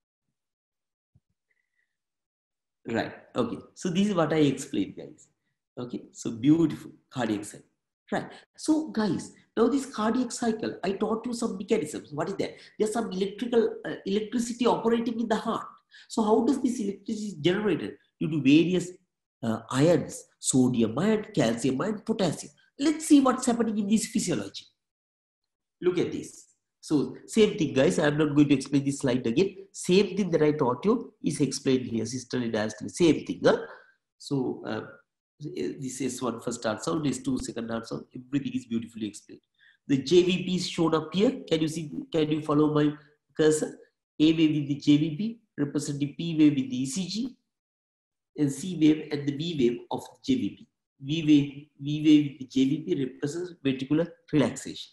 Right. Okay. So this is what I explained, guys. Okay. So beautiful cardiac cycle. Right. So guys, now this cardiac cycle, I taught you some mechanisms. What is that? There's some electricity operating in the heart. So how does this electricity generated? Due to various ions, sodium ion, calcium ion, potassium. Let's see what's happening in this physiology. Look at this. So same thing, guys. I'm not going to explain this slide again. Same thing that I taught you is explained here. Systole, diastole, same thing. Huh? So this is one first start sound, this two second start sound. Everything is beautifully explained. The JVP is shown up here. Can you see? Can you follow my cursor? A wave with the JVP representing P wave with the ECG, and C wave and the V wave of the JVP. V wave with the JVP represents ventricular relaxation.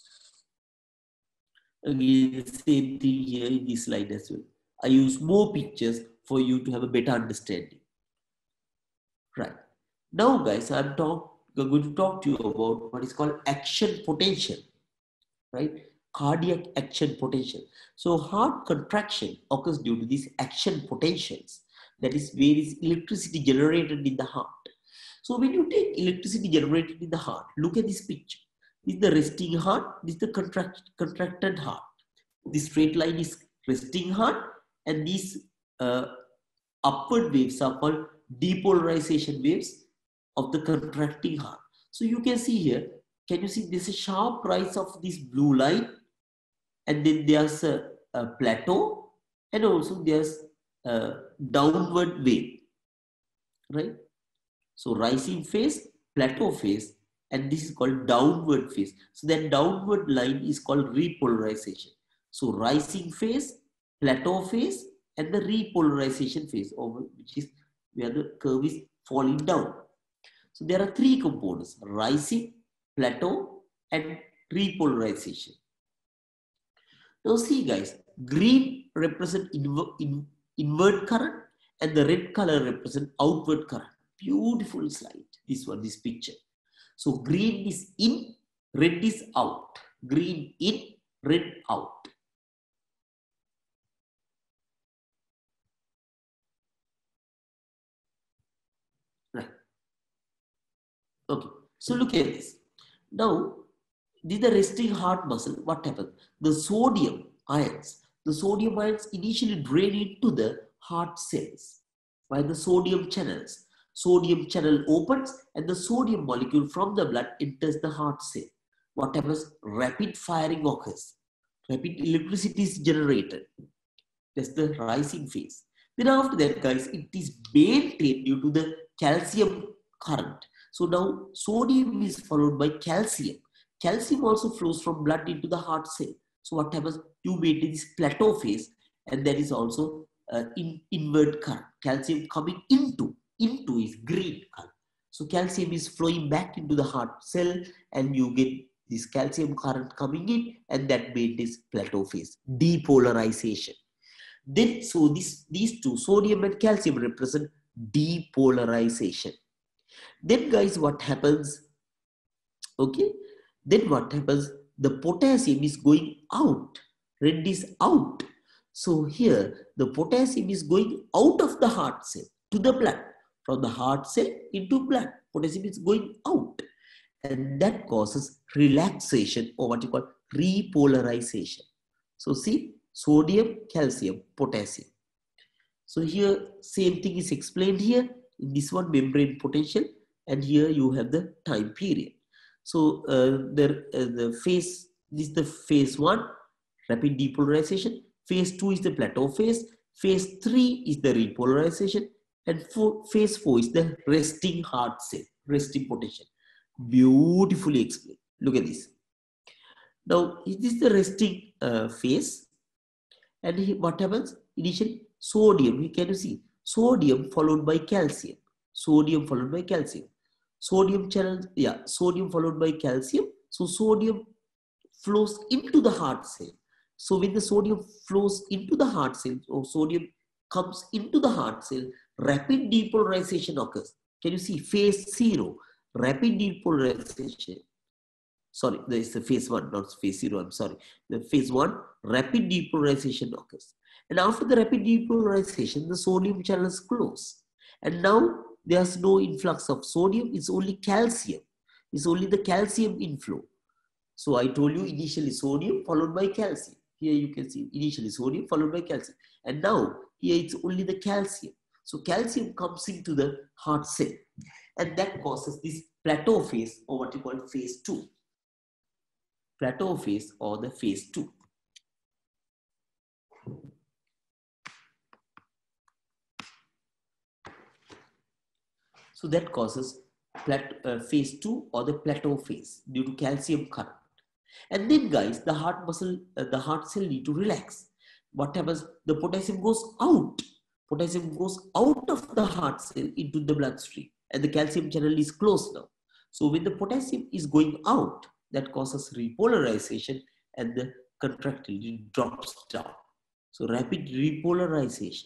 Again, same thing here in this slide as well. I use more pictures for you to have a better understanding. Right. Now, guys, I'm going to talk to you about what is called action potential. Right? Cardiac action potential. So, heart contraction occurs due to these action potentials. That is, where is electricity generated in the heart. So, when you take electricity generated in the heart, look at this picture. This is the resting heart, this is the contracted heart. This straight line is resting heart, and these upward waves are called depolarization waves of the contracting heart. So you can see here, can you see there's a sharp rise of this blue line, and then there's a plateau, and also there's a downward wave, right? So rising phase, plateau phase, and this is called downward phase. So that downward line is called repolarization. So rising phase, plateau phase, and the repolarization phase, which is where the curve is falling down. So there are three components: rising, plateau, and repolarization. Now see, guys, green represent inward current, and the red color represent outward current. Beautiful slide. This one, this picture. So green is in, red is out. Green in, red out. Right. Okay. So look at this. Now, this is the resting heart muscle. What happens? The sodium ions initially drain into the heart cells by the sodium channels. Sodium channel opens and the sodium molecule from the blood enters the heart cell. What happens? Rapid firing occurs. Rapid electricity is generated. That's the rising phase. Then after that, guys, it is maintained due to the calcium current. So now sodium is followed by calcium. Calcium also flows from blood into the heart cell. So what happens? You maintain this plateau phase, and there is also inward current. Calcium coming into is green color. So calcium is flowing back into the heart cell, and you get this calcium current coming in, and that made this plateau phase, depolarization. Then, so these two, sodium and calcium, represent depolarization. Then, guys, what happens? Okay, then what happens? The potassium is going out, red is out. So here the potassium is going out of the heart cell to the blood. From the heart cell into blood, potassium is going out, and that causes relaxation, or what you call repolarization. So see, sodium, calcium, potassium. So here same thing is explained here. In this one, membrane potential, and here you have the time period. So the phase, this is the phase 1, rapid depolarization. Phase 2 is the plateau phase. Phase 3 is the repolarization, and phase 4 is the resting heart cell, resting potential. Beautifully explained. Look at this. Now, this is the resting phase, and what happens? Initially, sodium, can you see? Sodium followed by calcium. Sodium followed by calcium. Sodium channel, yeah, sodium followed by calcium. So sodium flows into the heart cell. So when the sodium flows into the heart cell, or sodium comes into the heart cell, rapid depolarization occurs. Can you see? Phase 0, rapid depolarization. Sorry, there is a phase 1, not phase 0, I'm sorry. The phase 1, rapid depolarization occurs. And after the rapid depolarization, the sodium channels close. And now there's no influx of sodium, it's only calcium. It's only the calcium inflow. So I told you initially sodium followed by calcium. Here you can see initially sodium followed by calcium. And now here it's only the calcium. So calcium comes into the heart cell. And that causes this plateau phase, or what you call phase 2. Plateau phase, or the phase 2. So that causes phase 2, or the plateau phase, due to calcium current. And then guys, the heart muscle, the heart cell need to relax. What happens? The potassium goes out. Potassium goes out of the heart cell into the bloodstream, and the calcium channel is closed now. So when the potassium is going out, that causes repolarization, and the contractility drops down. So rapid repolarization.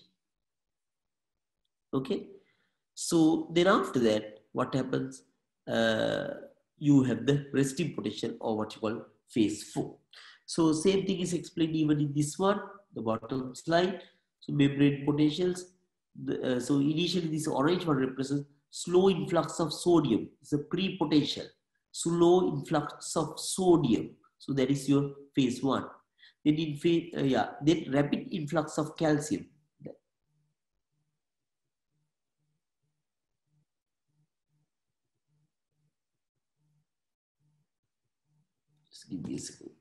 Okay. So then after that, what happens? You have the resting potential, or what you call phase 4. So same thing is explained even in this one, the bottom slide. So membrane potentials. So initially this orange one represents slow influx of sodium. It's a pre-potential. Slow influx of sodium. So that is your phase 1. Then in phase, then rapid influx of calcium. Just give me a second.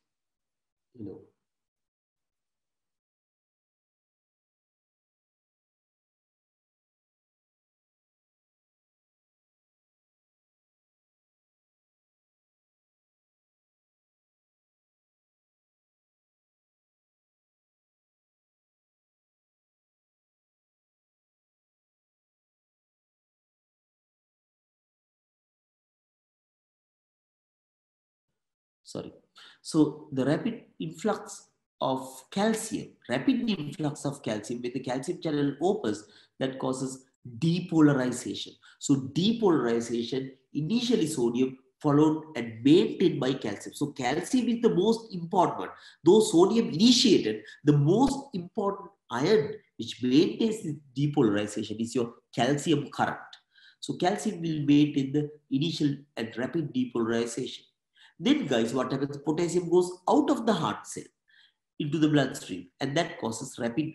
Sorry. So the rapid influx of calcium, when the calcium channel opens, that causes depolarization. So depolarization, initially sodium followed and maintained by calcium. So calcium is the most important one. Though sodium initiated, the most important ion which maintains the depolarization is your calcium current. So calcium will maintain the initial and rapid depolarization. Then guys, what happens? Potassium goes out of the heart cell into the bloodstream, and that causes rapid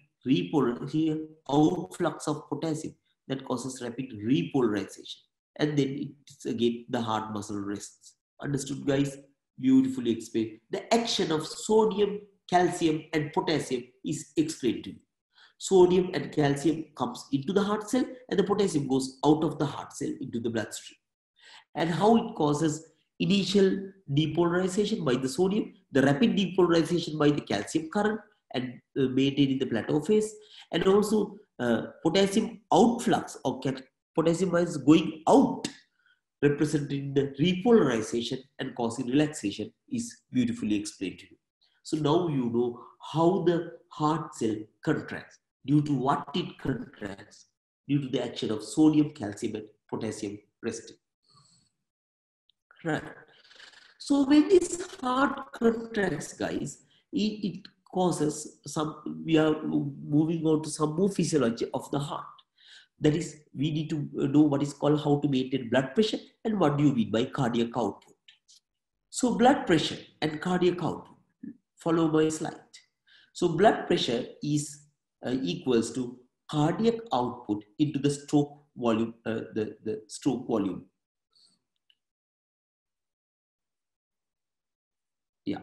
outflux of potassium. That causes rapid repolarization. And then it's again the heart muscle rests. Understood, guys? Beautifully explained. The action of sodium, calcium, and potassium is explained to you. Sodium and calcium comes into the heart cell, and the potassium goes out of the heart cell into the bloodstream. And how it causes initial depolarization by the sodium, the rapid depolarization by the calcium current, and maintaining the plateau phase, and also potassium outflux, or potassium is going out, representing the repolarization and causing relaxation, is beautifully explained to you. So now you know how the heart cell contracts. Due to what it contracts? Due to the action of sodium, calcium, and potassium resting. Right. So when this heart contracts, guys, it causes some, we are moving on to some more physiology of the heart. That is, we need to know what is called how to maintain blood pressure and what do you mean by cardiac output. So blood pressure and cardiac output, follow my slide. So blood pressure is equals to cardiac output into the stroke volume, the stroke volume. Yeah.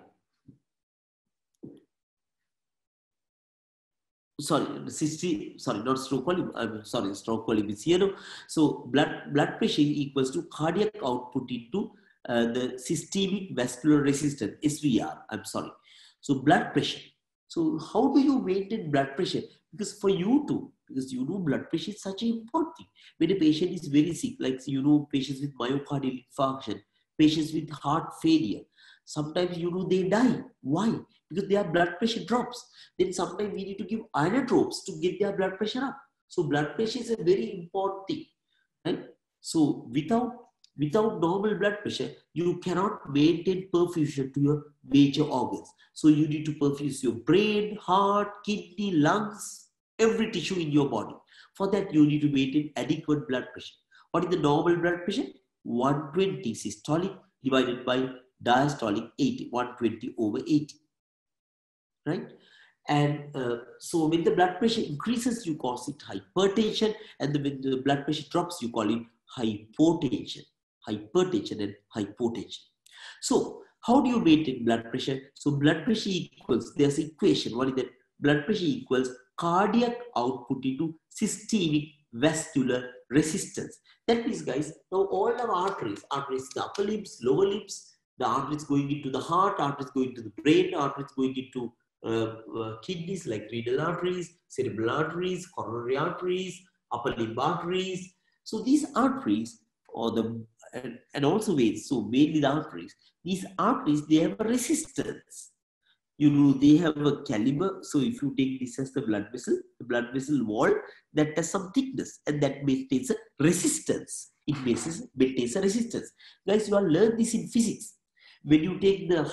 Sorry, 60, sorry, not stroke volume. I'm sorry, stroke volume is here. No? So blood pressure equals to cardiac output into the systemic vascular resistance, SVR. I'm sorry. So blood pressure. So how do you maintain blood pressure? Because for you to, because you know blood pressure is such an important thing. When a patient is very sick, like you know patients with myocardial infarction, patients with heart failure, sometimes you know they die. Why? Because their blood pressure drops. Then sometimes we need to give inotropes to get their blood pressure up. So blood pressure is a very important thing, right? So without normal blood pressure, you cannot maintain perfusion to your major organs. So you need to perfuse your brain, heart, kidney, lungs, every tissue in your body. For that, you need to maintain adequate blood pressure. What is the normal blood pressure? 120 systolic divided by diastolic 80, 120 over 80, right? And so when the blood pressure increases, you call it hypertension, and when the blood pressure drops, you call it hypotension. Hypertension and hypotension. So how do you maintain blood pressure? So blood pressure equals, there's an equation. What is that? Blood pressure equals cardiac output into systemic vascular resistance. That means, guys, now all our arteries, the upper limbs, lower limbs, the arteries going into the heart, arteries going to the brain, arteries going into kidneys like renal arteries, cerebral arteries, coronary arteries, upper limb arteries. So these arteries, or the and also veins, so mainly the arteries, these arteries, they have a resistance. You know, they have a caliber. So if you take this as the blood vessel wall, that has some thickness, and that maintains a resistance. It maintains a resistance. Guys, you all learn this in physics. When you take the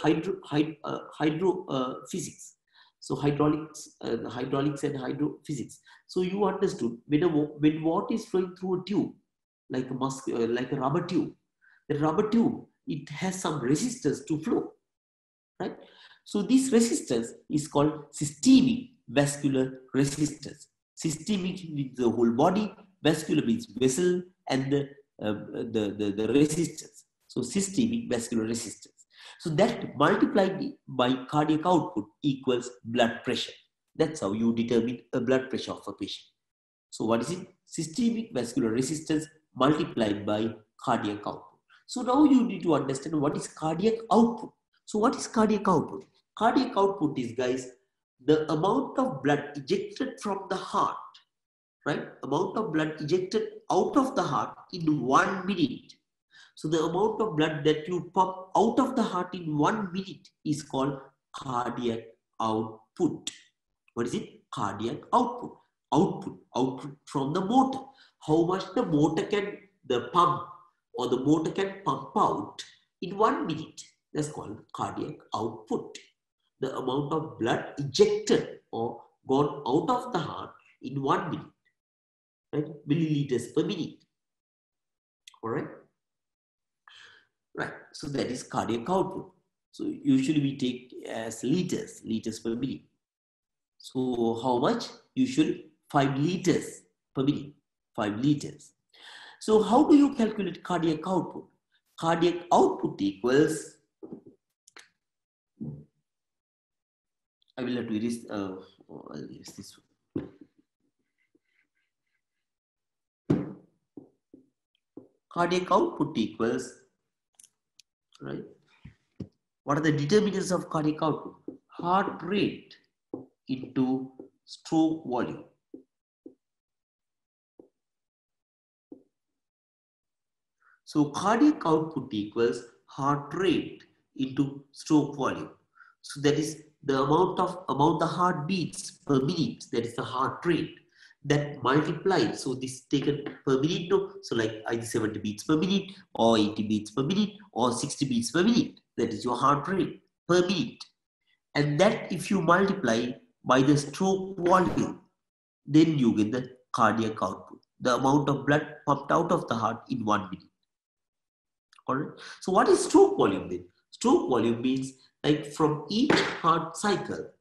hydro physics, so hydraulics and hydrophysics. So you understood when water is flowing through a tube, like a rubber tube, the rubber tube, it has some resistance to flow, right? So this resistance is called systemic vascular resistance. Systemic means the whole body, vascular means vessel, and the resistance. So systemic vascular resistance. So that multiplied by cardiac output equals blood pressure. That's how you determine a blood pressure of a patient. So what is it? Systemic vascular resistance multiplied by cardiac output. So now you need to understand what is cardiac output. So what is cardiac output? Cardiac output is, guys, the amount of blood ejected from the heart, right? Amount of blood ejected out of the heart in 1 minute. So the amount of blood that you pump out of the heart in 1 minute is called cardiac output. What is it? Cardiac output. Output from the motor. How much the motor can, the pump or the motor can pump out in 1 minute. That's called cardiac output. The amount of blood ejected or gone out of the heart in 1 minute, right? Milliliters per minute. All right. Right. So that is cardiac output. So usually we take as liters per minute. So how much? Usually 5 liters per minute. 5 liters. So how do you calculate cardiac output? Cardiac output equals, I will have to erase, this one. Cardiac output equals, right? What are the determinants of cardiac output? Heart rate into stroke volume. So cardiac output equals heart rate into stroke volume. So that is the amount the heart beats per minute. That is the heart rate. That multiplied. So this is taken per minute. No? So like either 70 beats per minute, or 80 beats per minute, or 60 beats per minute. That is your heart rate per minute. And that if you multiply by the stroke volume, then you get the cardiac output, the amount of blood pumped out of the heart in 1 minute. All right. So what is stroke volume then? Stroke volume means like from each heart cycle,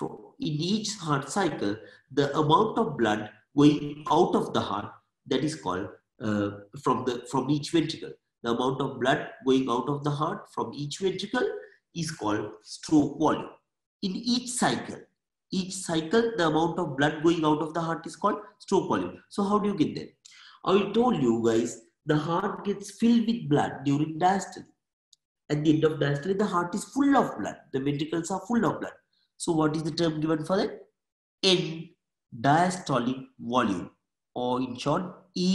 the amount of blood going out of the heart, that is called from each ventricle. The amount of blood going out of the heart from each ventricle is called stroke volume. In each cycle, the amount of blood going out of the heart is called stroke volume. So how do you get that? I told you guys, the heart gets filled with blood during diastole. At the end of diastole, the heart is full of blood. The ventricles are full of blood. So what is the term given for that? End diastolic volume, or in short,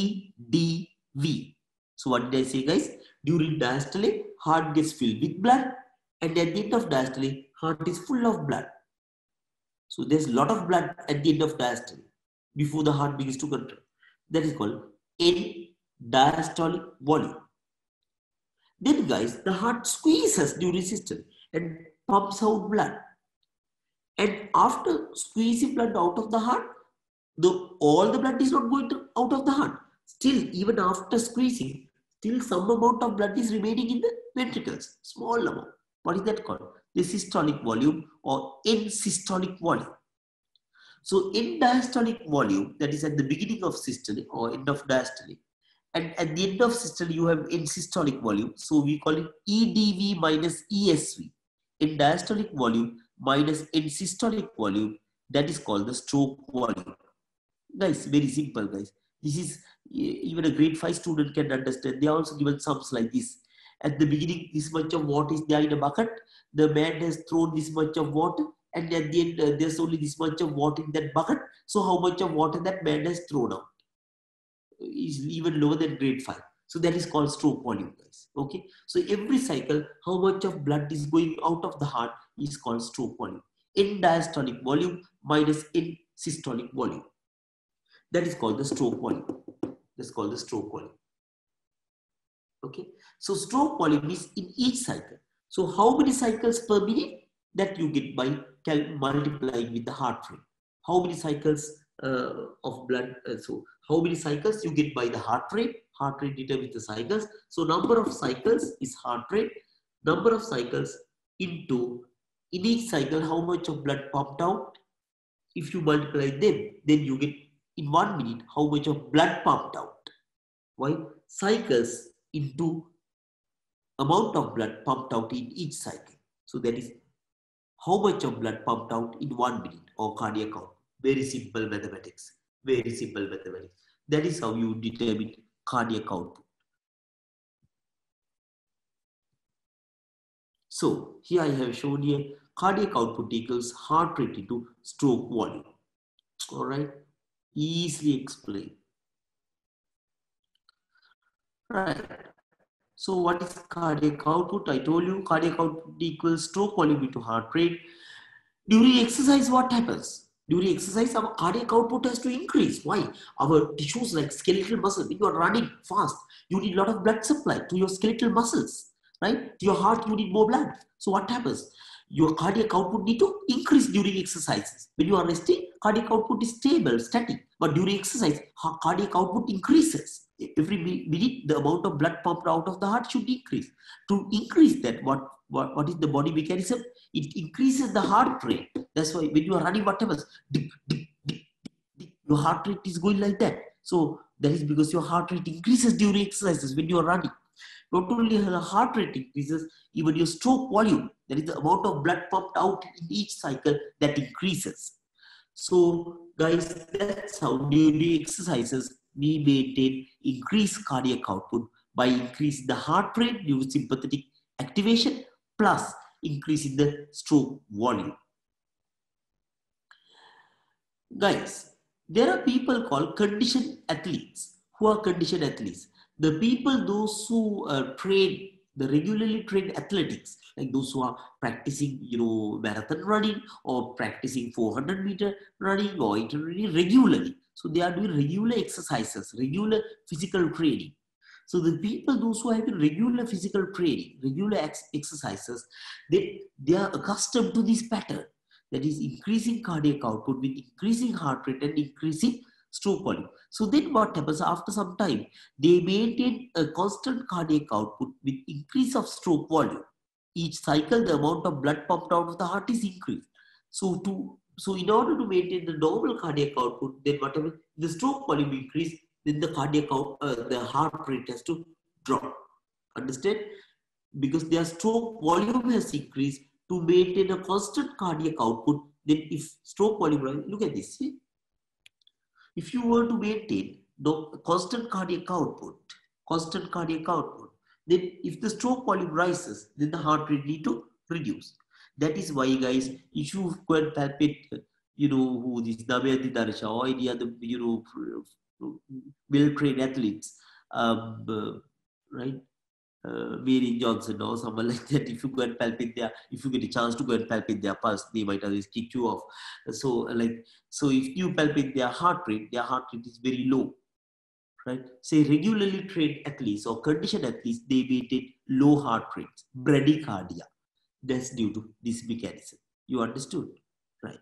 EDV. So what did I say, guys? During diastole, heart gets filled with blood, and at the end of diastole, heart is full of blood. So there's a lot of blood at the end of diastole before the heart begins to contract. That is called end diastolic volume. Then, guys, the heart squeezes during systole and pumps out blood. And after squeezing blood out of the heart, all the blood is not going out of the heart. Still, even after squeezing, still some amount of blood is remaining in the ventricles. Small amount. What is that called? The systolic volume, or end systolic volume. So end diastolic volume, that is at the beginning of systole or end of diastole, and at the end of systole you have end systolic volume. So we call it EDV minus ESV. End diastolic volume minus end systolic volume, that is called the stroke volume. Guys, very simple, guys. This is even a grade 5 student can understand. They are also given sums like this. At the beginning, this much of water is there in a bucket. The man has thrown this much of water, and at the end, there's only this much of water in that bucket. So how much of water that man has thrown out is even lower than grade 5. So that is called stroke volume, guys. Okay. So every cycle, how much of blood is going out of the heart is called stroke volume. End diastolic volume minus end systolic volume. That is called the stroke volume. That's called the stroke volume. Okay. So stroke volume is in each cycle. So how many cycles per minute? That you get by multiplying with the heart rate. How many cycles of blood? So how many cycles you get by the heart rate? Heart rate determines the cycles. So number of cycles is heart rate. Number of cycles into in each cycle how much of blood pumped out. If you multiply them, then you get in 1 minute how much of blood pumped out. Why? Cycles into amount of blood pumped out in each cycle. So that is how much of blood pumped out in 1 minute, or cardiac output. Very simple mathematics. Very simple mathematics. That is how you determine cardiac output. So here I have shown here cardiac output equals heart rate into stroke volume. All right. Easily explained. Right. So what is cardiac output? I told you cardiac output equals stroke volume into heart rate. During exercise, what happens? During exercise, our cardiac output has to increase. Why? Our tissues like skeletal muscle, when you are running fast, you need a lot of blood supply to your skeletal muscles, right? To your heart, you need more blood. So what happens? Your cardiac output need to increase during exercises. When you are resting, cardiac output is stable, static. But during exercise, cardiac output increases. Every minute, the amount of blood pumped out of the heart should increase. To increase that, what is the body mechanism? It increases the heart rate. That's why when you are running, what happens? Dip, dip, dip, dip, your heart rate is going like that. So that is because your heart rate increases during exercises when you are running. Not only the heart rate increases, even your stroke volume, that is the amount of blood pumped out in each cycle, that increases. So guys, that's how during exercises we maintain increased cardiac output by increasing the heart rate due to sympathetic activation plus increasing the stroke volume. Guys, there are people called conditioned athletes. Who are conditioned athletes? The people, those who regularly train athletics, like those who are practicing, marathon running or practicing 400-meter running or running regularly. So they are doing regular exercises, regular physical training. So the people, those who have regular physical training, regular exercises, they are accustomed to this pattern. That is increasing cardiac output with increasing heart rate and increasing stroke volume. So then what happens after some time? They maintain a constant cardiac output with increase of stroke volume. Each cycle, the amount of blood pumped out of the heart is increased. So in order to maintain the normal cardiac output, then whatever the stroke volume increase, then the the heart rate has to drop. Understand? Because their stroke volume has increased to maintain a constant cardiac output. Then if stroke volume rise, look at this. See? If you were to maintain the constant cardiac output, then if the stroke volume rises, then the heart rate need to reduce. That is why, guys, if you go and palpate, who this Damayanti Darsha or any other, well-trained athletes, right? Mary Johnson or someone like that, if you go and palpate if you get a chance to go and palpate their pulse, they might always kick you off. So if you palpate their heart rate is very low, right? Say regularly trained athletes or conditioned athletes, they maintain low heart rates, bradycardia. That's due to this mechanism. You understood, right?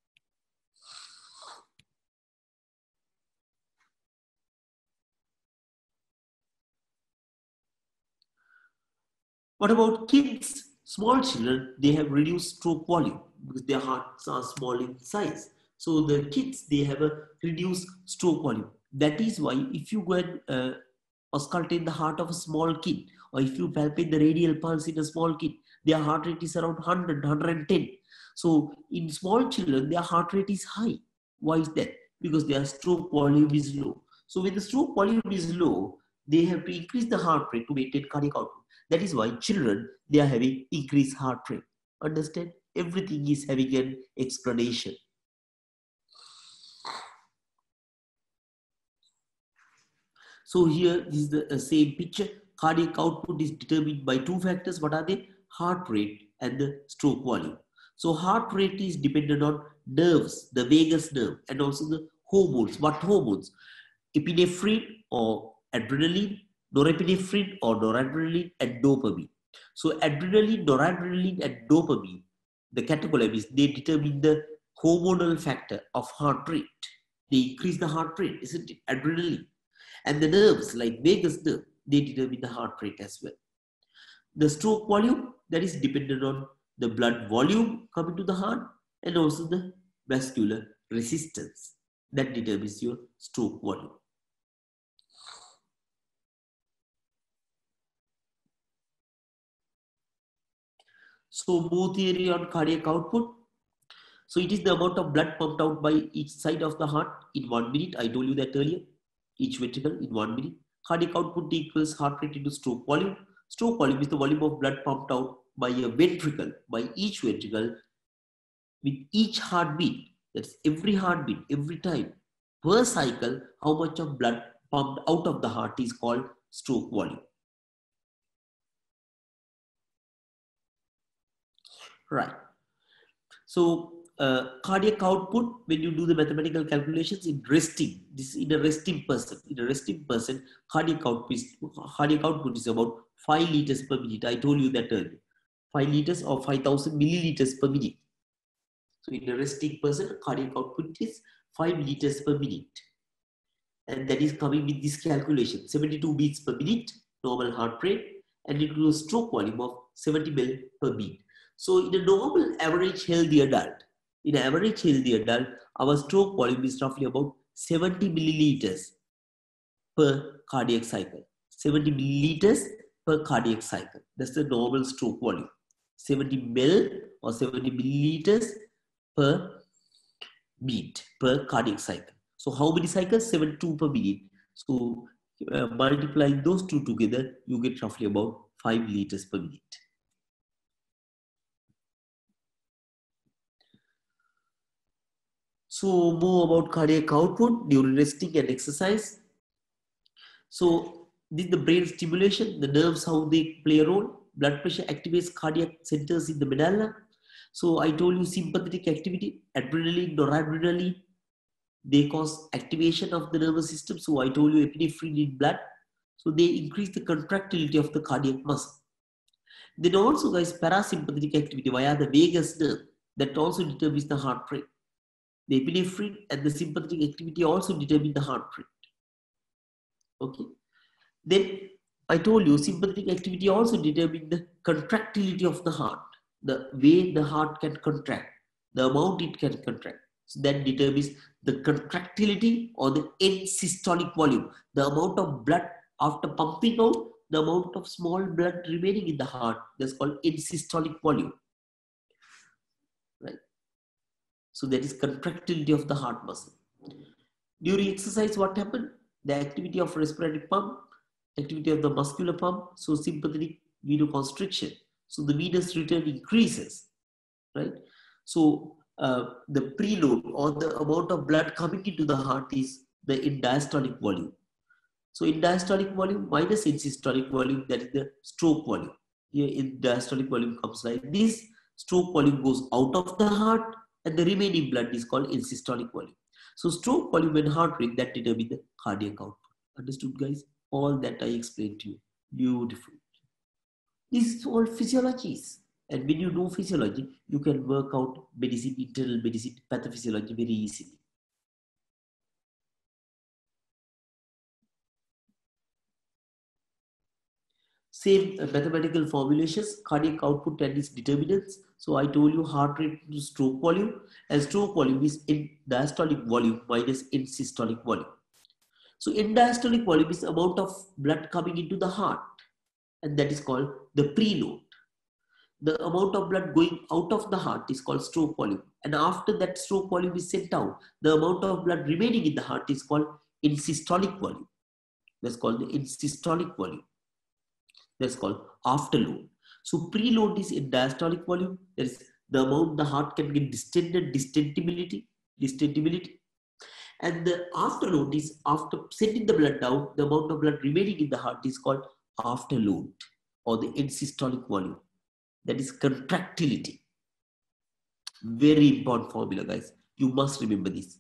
What about kids? Small children, they have reduced stroke volume because their hearts are small in size. So the kids, they have a reduced stroke volume. That is why if you go and auscultate the heart of a small kid, or if you palpate the radial pulse in a small kid, their heart rate is around 100, 110. So in small children, their heart rate is high. Why is that? Because their stroke volume is low. So when the stroke volume is low, they have to increase the heart rate to maintain cardiac output. That is why children, they are having increased heart rate. Understand? Everything is having an explanation. So here, this is the same picture. Cardiac output is determined by two factors. What are they? Heart rate and the stroke volume. So heart rate is dependent on nerves, the vagus nerve, and also the hormones. What hormones? Epinephrine or adrenaline, norepinephrine or noradrenaline, and dopamine. So adrenaline, noradrenaline, and dopamine, the catecholamines, they determine the hormonal factor of heart rate. They increase the heart rate, isn't it? Adrenaline. And the nerves, like vagus nerve, they determine the heart rate as well. The stroke volume, that is dependent on the blood volume coming to the heart, and also the vascular resistance. That determines your stroke volume. So Moore theory on cardiac output. So it is the amount of blood pumped out by each side of the heart in 1 minute. I told you that earlier. Each ventricle in 1 minute. Cardiac output equals heart rate into stroke volume. Stroke volume is the volume of blood pumped out by a ventricle, by each ventricle, with each heartbeat. That's every heartbeat, every time. Per cycle, how much of blood pumped out of the heart is called stroke volume. Right. So cardiac output, when you do the mathematical calculations in resting, this is in a resting person, cardiac output is about 5 liters per minute. I told you that earlier. 5 liters or 5,000 milliliters per minute. So in a resting person, cardiac output is 5 liters per minute. And that is coming with this calculation, 72 beats per minute, normal heart rate, and it will stroke volume of 70 ml per beat. So in a normal average healthy adult, our stroke volume is roughly about 70 milliliters per cardiac cycle. 70 milliliters per cardiac cycle. That's the normal stroke volume. 70 ml or 70 milliliters per beat per cardiac cycle. So how many cycles? 72 per minute. So multiplying those two together, you get roughly about 5 liters per minute. So more about cardiac output during resting and exercise. So this is the brain stimulation, the nerves, how they play a role. Blood pressure activates cardiac centers in the medulla. So I told you sympathetic activity, adrenaline, noradrenaline, they cause activation of the nervous system. So I told you epinephrine in blood. So they increase the contractility of the cardiac muscle. Then also guys, parasympathetic activity via the vagus nerve that also determines the heart rate. The epinephrine and the sympathetic activity also determine the heart rate. Okay. Then I told you sympathetic activity also determines the contractility of the heart, the way the heart can contract, the amount it can contract. So that determines the contractility or the end systolic volume, the amount of blood after pumping out, the amount of small blood remaining in the heart. That's called end systolic volume. Right. So that is contractility of the heart muscle. During exercise, what happened? The activity of respiratory pump, activity of the muscular pump, so sympathetic vasoconstriction. So the venous return increases, right? So the preload or the amount of blood coming into the heart is the in diastolic volume. So in diastolic volume minus in systolic volume, that is the stroke volume. Here in diastolic volume comes like this, stroke volume goes out of the heart and the remaining blood is called in systolic volume. So stroke volume and heart rate, that determine the cardiac output. Understood guys? All that I explained to you. Beautiful. These are all physiologies. And when you know physiology, you can work out medicine, internal medicine, pathophysiology very easily. Same mathematical formulations, cardiac output and its determinants. So I told you heart rate to stroke volume, and stroke volume is in diastolic volume minus in systolic volume. So in diastolic volume is amount of blood coming into the heart, and that is called the preload. The amount of blood going out of the heart is called stroke volume. And after that stroke volume is sent out, the amount of blood remaining in the heart is called in systolic volume. That's called the in systolic volume. That's called afterload. So preload is in diastolic volume. That is the amount the heart can get distended, distendability. And the afterload is after sending the blood down, the amount of blood remaining in the heart is called afterload or the end systolic volume. That is contractility. Very important formula, guys. You must remember this.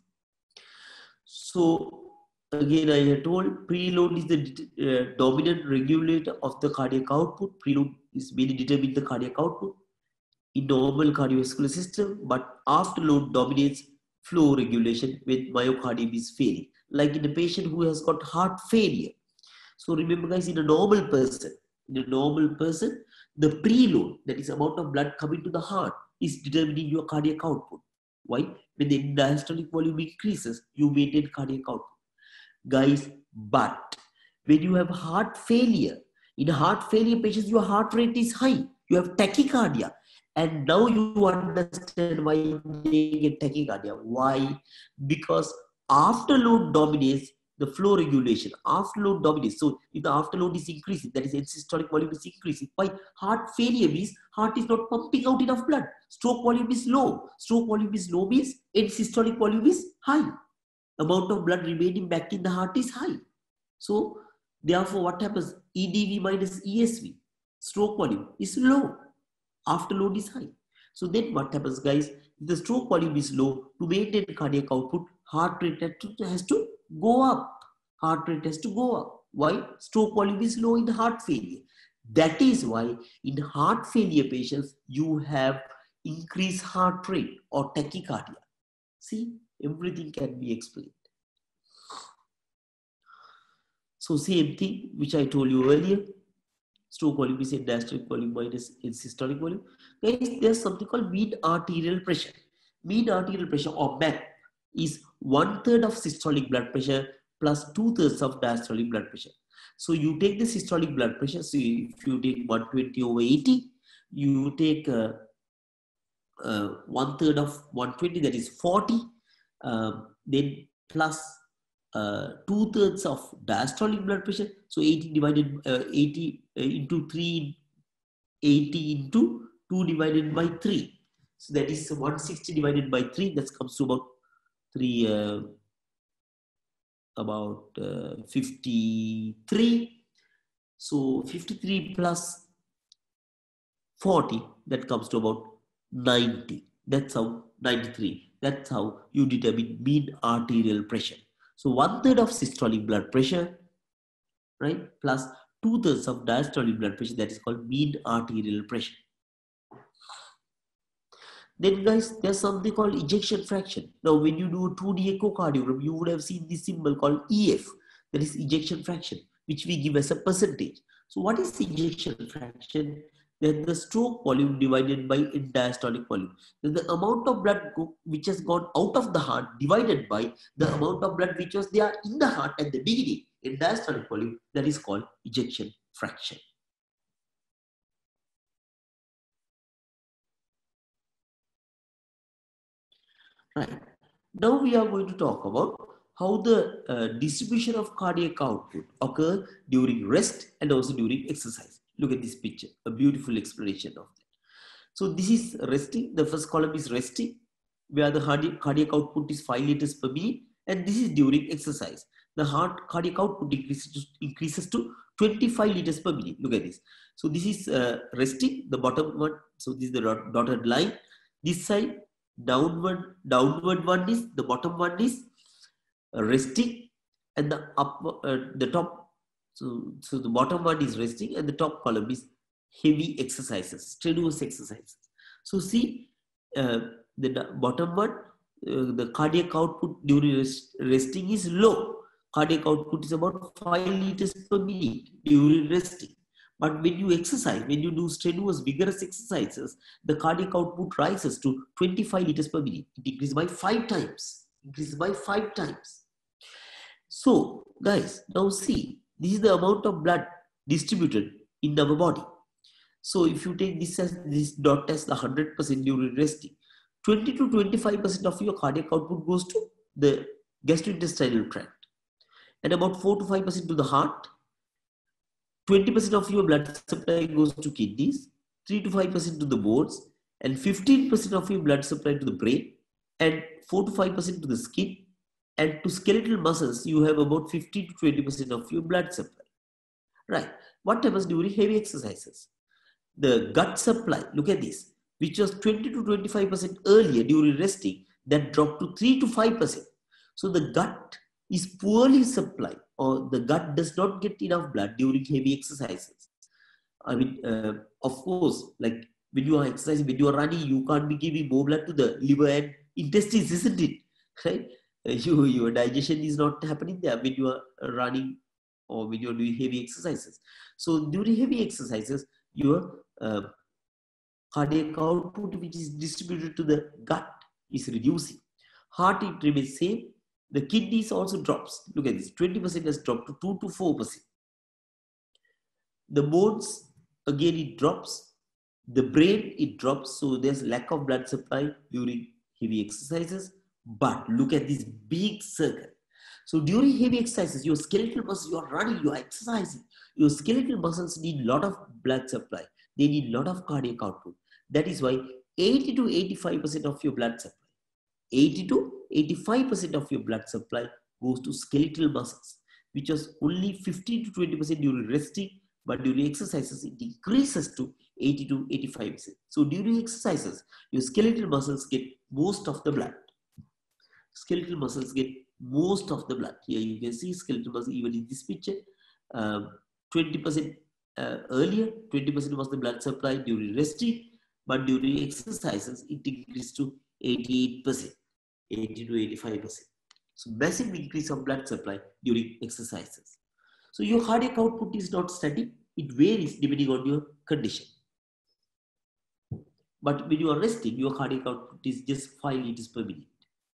So again, I had told preload is the dominant regulator of the cardiac output. Preload is mainly determine the cardiac output in normal cardiovascular system, but afterload dominates flow regulation when myocardium is failing. Like in a patient who has got heart failure. So remember, guys, in a normal person, the preload, that is amount of blood coming to the heart, is determining your cardiac output. Why? When the diastolic volume increases, you maintain cardiac output. Guys, but when you have heart failure, in heart failure patients, your heart rate is high. You have tachycardia. And now you understand why they get tachycardia. Why? Because afterload dominates the flow regulation. Afterload dominates. So if the afterload is increasing, that is end systolic volume is increasing. Why? Heart failure means heart is not pumping out enough blood. Stroke volume is low. Stroke volume is low means end systolic volume is high. Amount of blood remaining back in the heart is high. So therefore what happens? EDV minus ESV, stroke volume is low. Afterload is high. So then what happens, guys? If the stroke volume is low, to maintain cardiac output, heart rate has to go up. Heart rate has to go up. Why? Stroke volume is low in heart failure. That is why in heart failure patients, you have increased heart rate or tachycardia. See, everything can be explained. So same thing which I told you earlier. Stroke volume is in diastolic volume minus in systolic volume. Guys, there's something called mean arterial pressure. Mean arterial pressure or MAP is 1/3 of systolic blood pressure plus 2/3 of diastolic blood pressure. So you take the systolic blood pressure. So if you take 120 over 80, you take 1/3 of 120, that is 40. Then plus 2/3 of diastolic blood pressure. So 80 divided 80 into 3, 80 into 2 divided by 3. So that is 160 divided by 3. That comes to about 53. So 53 plus 40, that comes to about 90. That's how 93. That's how you determine mean arterial pressure. So 1/3 of systolic blood pressure right? Plus 2/3 of diastolic blood pressure, that is called mean arterial pressure. Then guys, there's something called ejection fraction. Now, when you do a 2D echocardiogram, you would have seen this symbol called EF, that is ejection fraction, which we give as a percentage. So what is ejection fraction? Then the stroke volume divided by diastolic volume. Then the amount of blood which has gone out of the heart divided by the amount of blood which was there in the heart at the beginning in diastolic volume, that is called ejection fraction. Right. Now we are going to talk about how the distribution of cardiac output occur during rest and also during exercise. Look at this picture, a beautiful explanation of that. So this is resting, the first column is resting, where the cardiac output is 5 liters per minute, and this is during exercise. The heart cardiac output increases to 25 liters per minute. Look at this. So this is resting, the bottom one. So this is the dotted line. This side, downward one is, the bottom one is resting, and the top, so the bottom one is resting and the top column is heavy exercises, strenuous exercises. So see, the bottom one, the cardiac output during resting is low. Cardiac output is about 5 liters per minute during resting. But when you exercise, when you do strenuous, vigorous exercises, the cardiac output rises to 25 liters per minute. It increases by 5 times. Increases by 5 times. So, guys, now see, this is the amount of blood distributed in our body. So, if you take this as this dot as the 100% during resting, 20 to 25% of your cardiac output goes to the gastrointestinal tract, and about 4 to 5% to the heart. 20% of your blood supply goes to kidneys, 3 to 5% to the bones, and 15% of your blood supply to the brain, and 4 to 5% to the skin, and to skeletal muscles, you have about 50 to 20% of your blood supply. Right. What happens during heavy exercises? The gut supply, look at this, which was 20 to 25% earlier during resting, that dropped to 3 to 5%. So the gut is poorly supplied, or the gut does not get enough blood during heavy exercises. I mean, of course, like when you are exercising, when you are running, you can't be giving more blood to the liver and intestines, isn't it? Right? Your digestion is not happening there when you are running or when you are doing heavy exercises. So during heavy exercises, your cardiac output, which is distributed to the gut, is reducing. Heart, it remains same. The kidneys also drops. Look at this, 20% has dropped to 2 to 4%. The bones, again, it drops. The brain, it drops. So there's lack of blood supply during heavy exercises. But look at this big circle. So during heavy exercises, your skeletal muscles, you are running, you are exercising. Your skeletal muscles need a lot of blood supply. They need a lot of cardiac output. That is why 80 to 85% of your blood supply, 80 to 85% of your blood supply goes to skeletal muscles, which was only 15 to 20% during resting, but during exercises, it increases to 80 to 85%. So during exercises, your skeletal muscles get most of the blood. Skeletal muscles get most of the blood. Here you can see skeletal muscle even in this picture. 20% earlier, 20% was the blood supply during resting, but during exercises, it increased to 88%, 80 to 85%. So massive increase of blood supply during exercises. So your cardiac output is not static. It varies depending on your condition. But when you are resting, your cardiac output is just 5 liters per minute.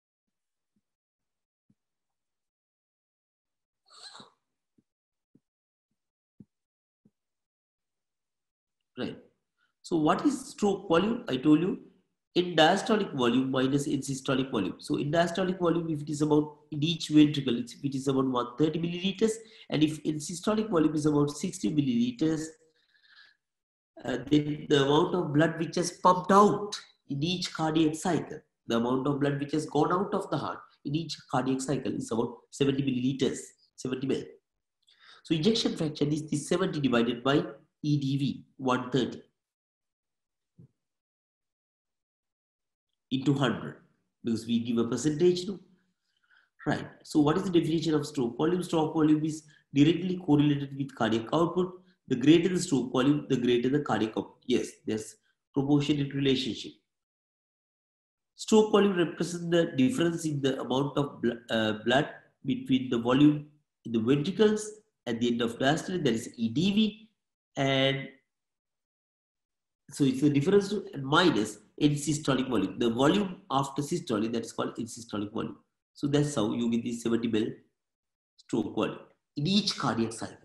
Right. So what is stroke volume? I told you, in diastolic volume minus in systolic volume. So in diastolic volume, if it is about in each ventricle, if it is about 130 milliliters, and if in systolic volume is about 60 milliliters, then the amount of blood which is pumped out in each cardiac cycle, the amount of blood which has gone out of the heart in each cardiac cycle is about 70 milliliters, 70 ml. So ejection fraction is this 70 divided by EDV, 130 into 100, because we give a percentage to. Right. So what is the definition of stroke volume? Stroke volume is directly correlated with cardiac output. The greater the stroke volume, the greater the cardiac output. Yes, there's proportionate relationship. Stroke volume represents the difference in the amount of blood between the volume in the ventricles at the end of diastole, that is EDV, and so it's the difference to and minus end systolic volume. The volume after systolic, that is called end systolic volume. So that's how you get this 70 ml stroke volume in each cardiac cycle.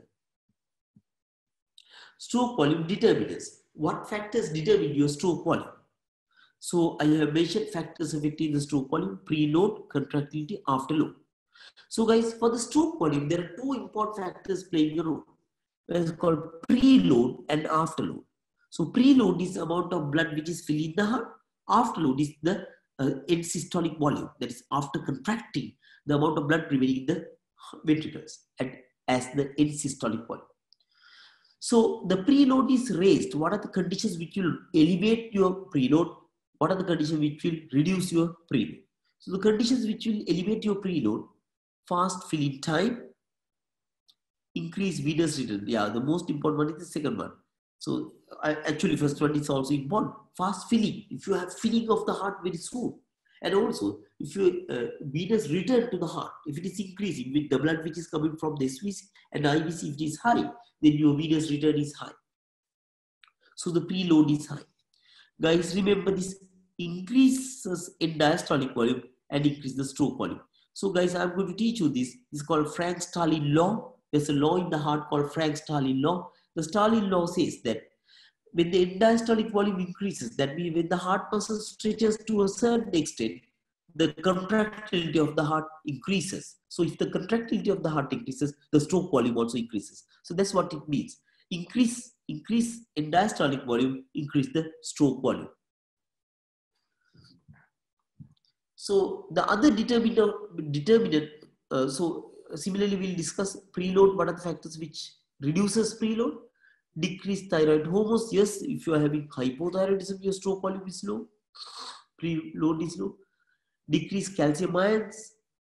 Stroke volume determinants. What factors determine your stroke volume? So I have mentioned factors affecting the stroke volume: preload, contractility, afterload. So guys, for the stroke volume, there are two important factors playing a role. It's called preload and afterload. So preload is the amount of blood which is filling the heart. Afterload is the end systolic volume, that is after contracting, the amount of blood remaining in the ventricles and as the end systolic volume. So the preload is raised. What are the conditions which will elevate your preload? What are the conditions which will reduce your preload? So the conditions which will elevate your preload: fast filling time, increase venous return. Yeah, the most important one is the second one. So actually first one is also important. Fast filling. If you have filling of the heart very soon, and also if your venous return to the heart, if it is increasing with the blood which is coming from the SVC and IVC, if it is high, then your venous return is high. So the preload is high. Guys, remember this increases in diastolic volume and increase the stroke volume. So guys, I'm going to teach you this. This is called Frank-Starling law. There's a law in the heart called Frank-Starling law. The Starling law says that when the diastolic volume increases, that means when the heart muscle stretches to a certain extent, the contractility of the heart increases. So if the contractility of the heart increases, the stroke volume also increases. So that's what it means. Increase in diastolic volume, increase the stroke volume. So the other determinant, so similarly we'll discuss preload. What are the factors which reduces preload? Decreased thyroid hormones. Yes, if you are having hypothyroidism, your stroke volume is low, preload is low. Decreased calcium ions,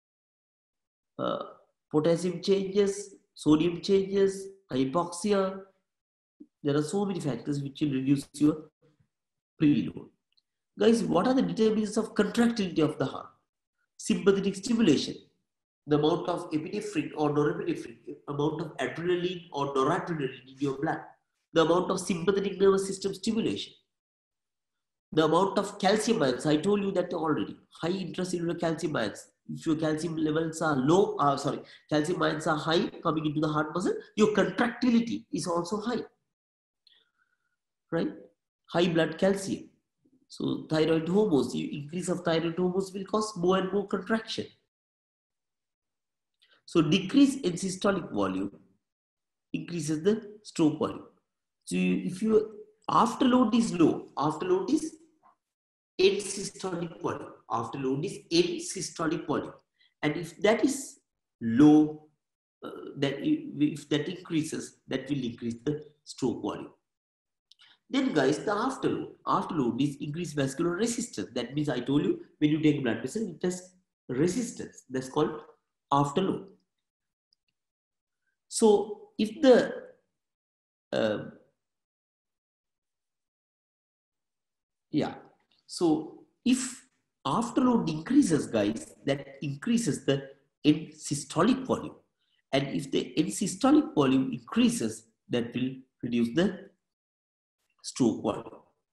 potassium changes, sodium changes, hypoxia. There are so many factors which will reduce your preload. Guys, what are the determinants of contractility of the heart? Sympathetic stimulation, the amount of epinephrine or norepinephrine, amount of adrenaline or noradrenaline in your blood, the amount of sympathetic nervous system stimulation, the amount of calcium ions. I told you that already. High intracellular calcium ions. If your calcium levels are low, calcium ions are high coming into the heart muscle, your contractility is also high, right? High blood calcium. So thyroid hormones, the increase of thyroid hormones will cause more and more contraction. So decrease in systolic volume increases the stroke volume. So if your afterload is low, afterload is end systolic volume. Afterload is end systolic volume. And if that is low, if that increases, that will increase the stroke volume. Then guys, the afterload is increased vascular resistance. That means I told you when you take blood vessel, it has resistance. That's called afterload. So if the so if afterload increases, guys, that increases the end systolic volume. And if the end systolic volume increases, that will reduce the stroke volume.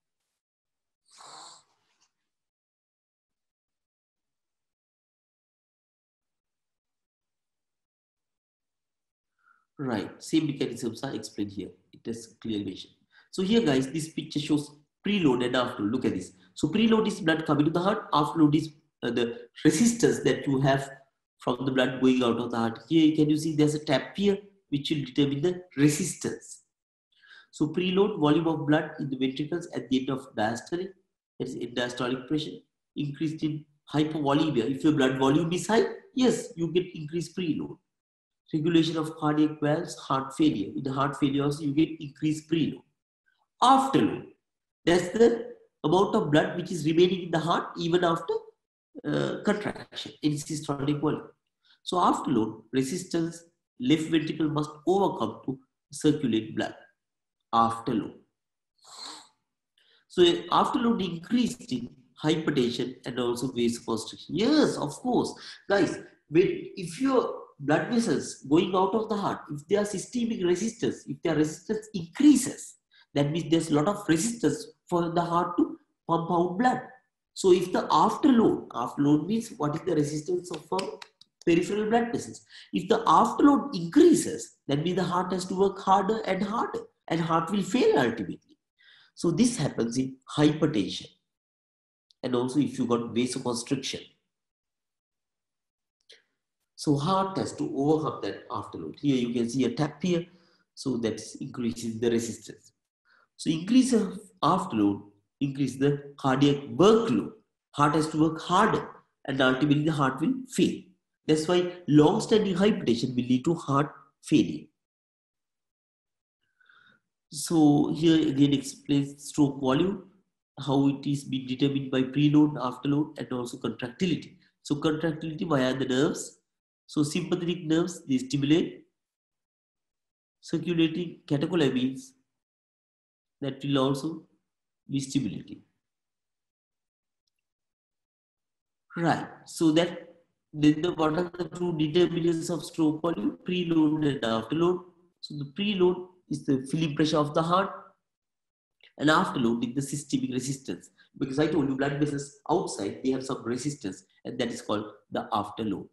Right, same mechanisms are explained here. It is clearly mentioned. So here guys, this picture shows preload and afterload. Look at this. So preload is blood coming to the heart. Afterload is the resistance that you have from the blood going out of the heart. Here can you see there's a tap here which will determine the resistance. So preload, volume of blood in the ventricles at the end of diastole, that is in diastolic pressure, increased in hypovolemia. If your blood volume is high, yes, you get increased preload. Regulation of cardiac valves, heart failure. In the heart failure also you get increased preload. Afterload, that's the amount of blood which is remaining in the heart even after contraction in systolic volume. So after load, resistance left ventricle must overcome to circulate blood after load. So after load increased in hypertension and also vasoconstriction. Yes, of course. Guys, if your blood vessels going out of the heart, if there are systemic resistance, if their resistance increases, that means there's a lot of resistance for the heart to pump out blood. So if the afterload means what is the resistance of peripheral blood vessels. If the afterload increases, that means the heart has to work harder and heart will fail ultimately. So this happens in hypertension and also if you got vasoconstriction. So heart has to overcome that afterload. Here you can see a tap here. So that's increasing the resistance. So increase of afterload, increase the cardiac workload. Heart has to work harder and ultimately the heart will fail. That's why long-standing hypertension will lead to heart failure. So here again explains stroke volume, how it is being determined by preload, afterload, and also contractility. So contractility via the nerves. So sympathetic nerves, they stimulate circulating catecholamines that will also be stimulating. Right. So that then what are the two determinants of stroke volume? Preload and afterload. So the preload is the filling pressure of the heart, and afterload is the systemic resistance. Because I told you blood vessels outside, they have some resistance, and that is called the afterload.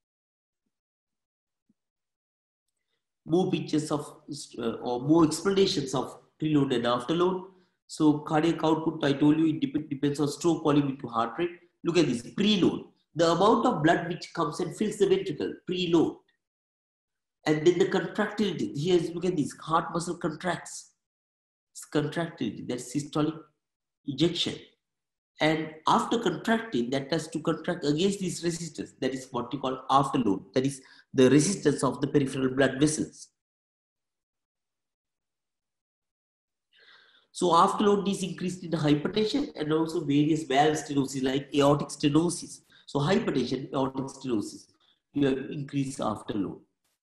More pictures of or more explanations of preload and afterload. So cardiac output, I told you, it depends on stroke volume into heart rate. Look at this, preload. The amount of blood which comes and fills the ventricle, preload. And then the contractility. Here, look at this, heart muscle contracts. It's contractility, that's systolic ejection. And after contracting, that has to contract against this resistance. That is what we call afterload. That is the resistance of the peripheral blood vessels. So afterload is increased in hypertension and also various valve stenosis like aortic stenosis. So hypertension, aortic stenosis, you have increased afterload.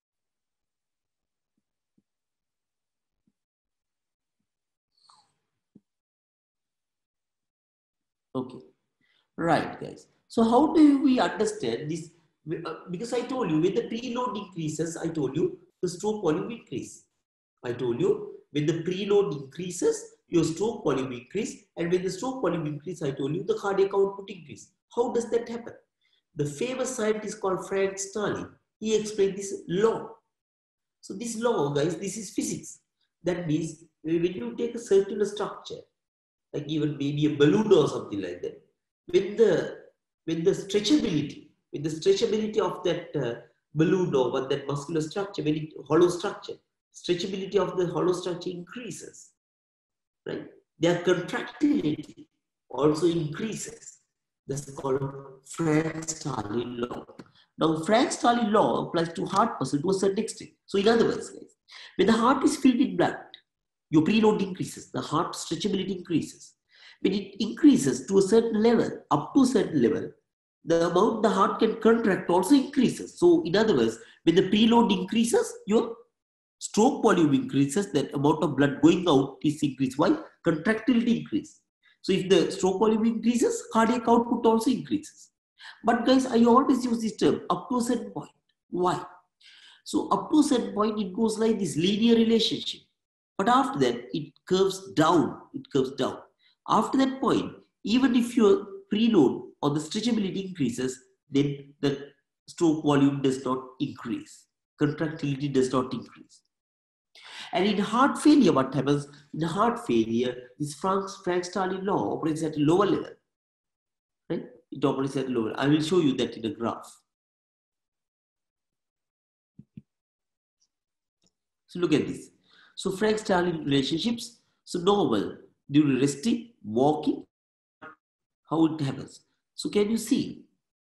Okay, right, guys. So how do we understand this? Because I told you when the preload increases, I told you the stroke volume increase. I told you when the preload increases, your stroke volume increase, and when the stroke volume increase, I told you the cardiac output increase. How does that happen? The famous scientist called Frank Starling, he explained this law. So this law, guys, this is physics. That means when you take a circular structure, like even maybe a balloon or something like that, when the stretchability of that balloon or that muscular structure, when it hollow structure, stretchability of the hollow structure increases, right? Their contractility also increases. That's called Frank-Starling law. Now, Frank-Starling law applies to heart muscle to a certain extent. So, in other words, guys, when the heart is filled with blood, your preload increases, the heart stretchability increases. When it increases to a certain level, up to a certain level, the amount the heart can contract also increases. So, in other words, when the preload increases, your stroke volume increases, that amount of blood going out is increased. Why? Contractility increase. So if the stroke volume increases, cardiac output also increases. But guys, I always use this term, up to a certain point. Why? So up to a certain point, it goes like this linear relationship. But after that, it curves down. It curves down. After that point, even if your preload or the stretchability increases, then the stroke volume does not increase. Contractility does not increase. And in heart failure, what happens? In heart failure, this Frank-Starling law operates at a lower level. Right? It operates at a lower level. I will show you that in a graph. So look at this. So Frank-Starling relationships. So normal during resting, walking, how it happens. So can you see?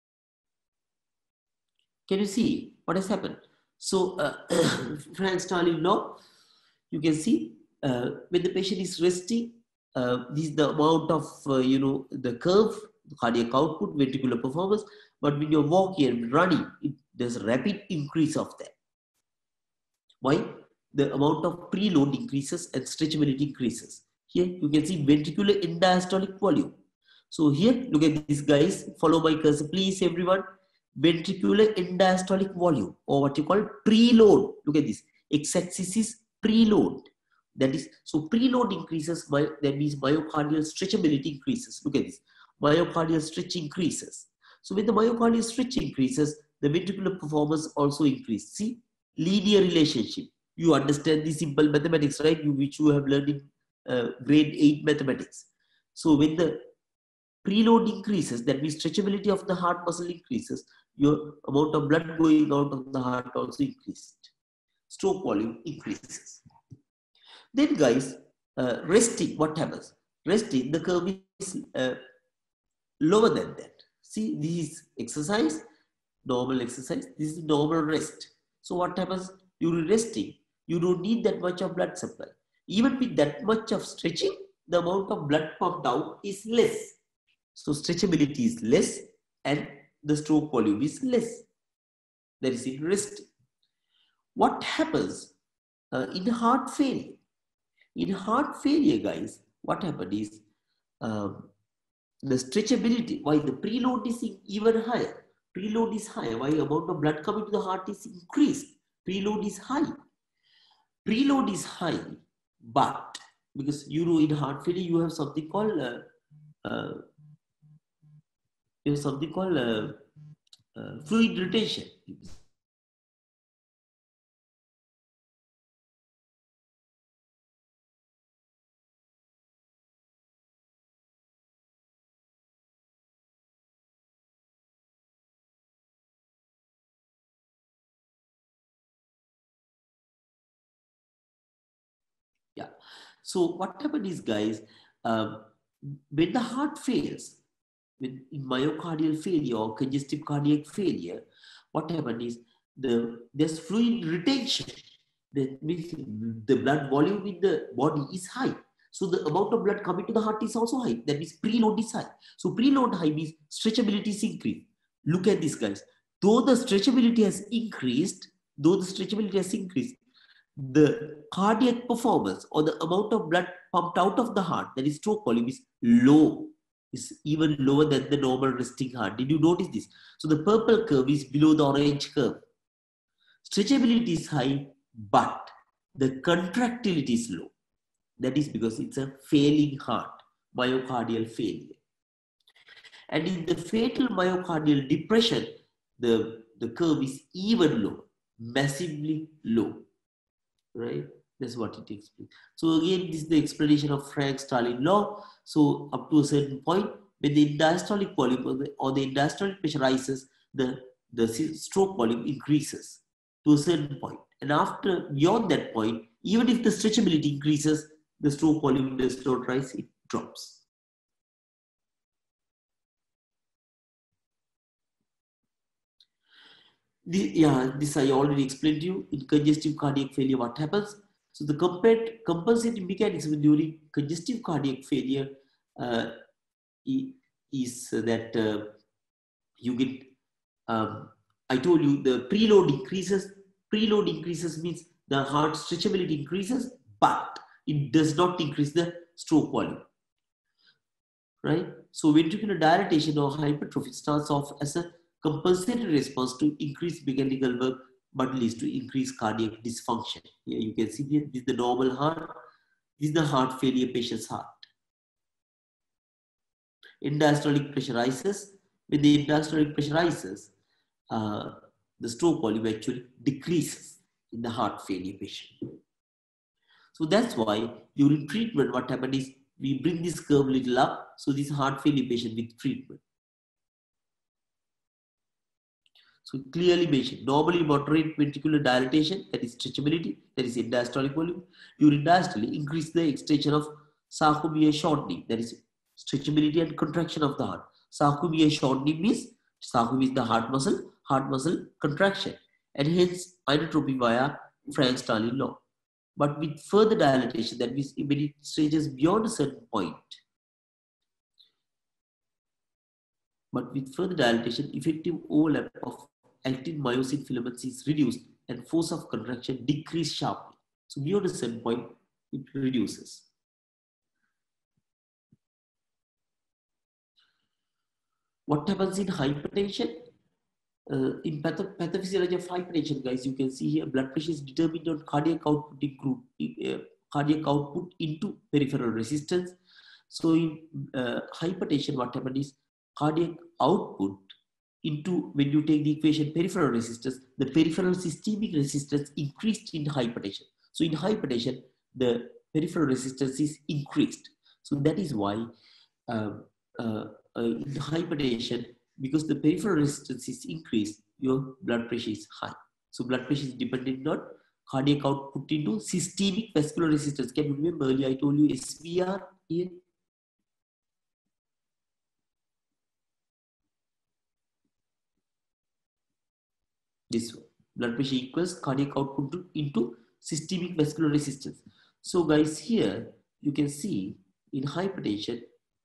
Can you see what has happened? So Frank-Starling law, you can see when the patient is resting, this is the amount of, the curve, the cardiac output, ventricular performance. But when you're walking and running, there's rapid increase of that. Why? The amount of preload increases and stretchability increases. Here you can see ventricular end diastolic volume. So here, look at this, guys. Follow my cursor, please, everyone. Ventricular end diastolic volume, or what you call preload. Look at this. X-axis is preload. That is, so preload increases, that means myocardial stretchability increases. Look at this. Myocardial stretch increases. So when the myocardial stretch increases, the ventricular performance also increases. See, linear relationship. You understand the simple mathematics, right? Which you have learned in grade 8 mathematics. So when the preload increases, that means stretchability of the heart muscle increases, your amount of blood going out of the heart also increased. Stroke volume increases. Then, guys, resting, what happens? Resting, the curve is lower than that. See, this is exercise, normal exercise. This is normal rest. So what happens during resting? You don't need that much of blood supply. Even with that much of stretching, the amount of blood pumped out is less. So stretchability is less and the stroke volume is less. That is in resting. What happens in heart failure? In heart failure, guys, what happened is the stretchability, why the preload is even higher. Preload is higher. Why amount of blood coming to the heart is increased. Preload is high. Preload is high, but because you know in heart failure you have something called fluid retention. Yeah. So what happened is, guys, when the heart fails, in myocardial failure or congestive cardiac failure, what happened is there's fluid retention. That means the blood volume in the body is high. So the amount of blood coming to the heart is also high. That means preload is high. So preload high means stretchability is increased. Look at this, guys. Though the stretchability has increased, the cardiac performance or the amount of blood pumped out of the heart, that is stroke volume, is low. Is even lower than the normal resting heart. Did you notice this? So the purple curve is below the orange curve. Stretchability is high, but the contractility is low. That is because it's a failing heart, myocardial failure. And in the fatal myocardial depression, the curve is even low, massively low, right? That's what it explains. So again, this is the explanation of Frank-Starling law. So up to a certain point, when the diastolic volume or the diastolic pressure rises, the stroke volume increases to a certain point. And after, beyond that point, even if the stretchability increases, the stroke volume does not rise, it drops. This I already explained to you. In congestive cardiac failure, what happens? So the compensating mechanism during congestive cardiac failure is that you get, I told you the preload increases. Preload increases means the heart stretchability increases, but it does not increase the stroke volume, right? So ventricular dilatation or hypertrophy starts off as a compensatory response to increased mechanical work, but leads to increased cardiac dysfunction. Here you can see this is the normal heart. This is the heart failure patient's heart. End-diastolic pressure rises. When the end-diastolic pressure rises, the stroke volume actually decreases in the heart failure patient. So that's why during treatment, what happened is we bring this curve little up. So this heart failure patient with treatment. So clearly mentioned, normally moderate ventricular dilatation, that is stretchability, that is end-diastolic volume. During diastole, increase the extension of sarcomere shortening, that is stretchability and contraction of the heart. Sarcomere shortening means sarcomere is the heart muscle contraction, and hence inotropy via Frank-Starling law. But with further dilatation, that means when it stretches beyond a certain point, but with further dilatation, effective overlap of actin-myosin filaments is reduced and force of contraction decrease sharply. So beyond a certain point, it reduces. What happens in hypertension? In pathophysiology of hypertension, guys, you can see here blood pressure is determined on cardiac output into peripheral resistance. So in hypertension, what happens is cardiac output into, when you take the equation peripheral resistance, the peripheral systemic resistance increased in hypertension. So in hypertension, the peripheral resistance is increased. So that is why in hypertension, because the peripheral resistance is increased, your blood pressure is high. So blood pressure is dependent on cardiac output into systemic vascular resistance. Can you remember earlier I told you SVR here? This one. Blood pressure equals cardiac output into systemic vascular resistance. So guys, here you can see in hypertension,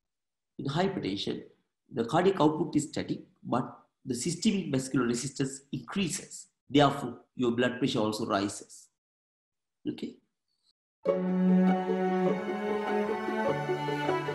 the cardiac output is static, but the systemic vascular resistance increases. Therefore, your blood pressure also rises. Okay.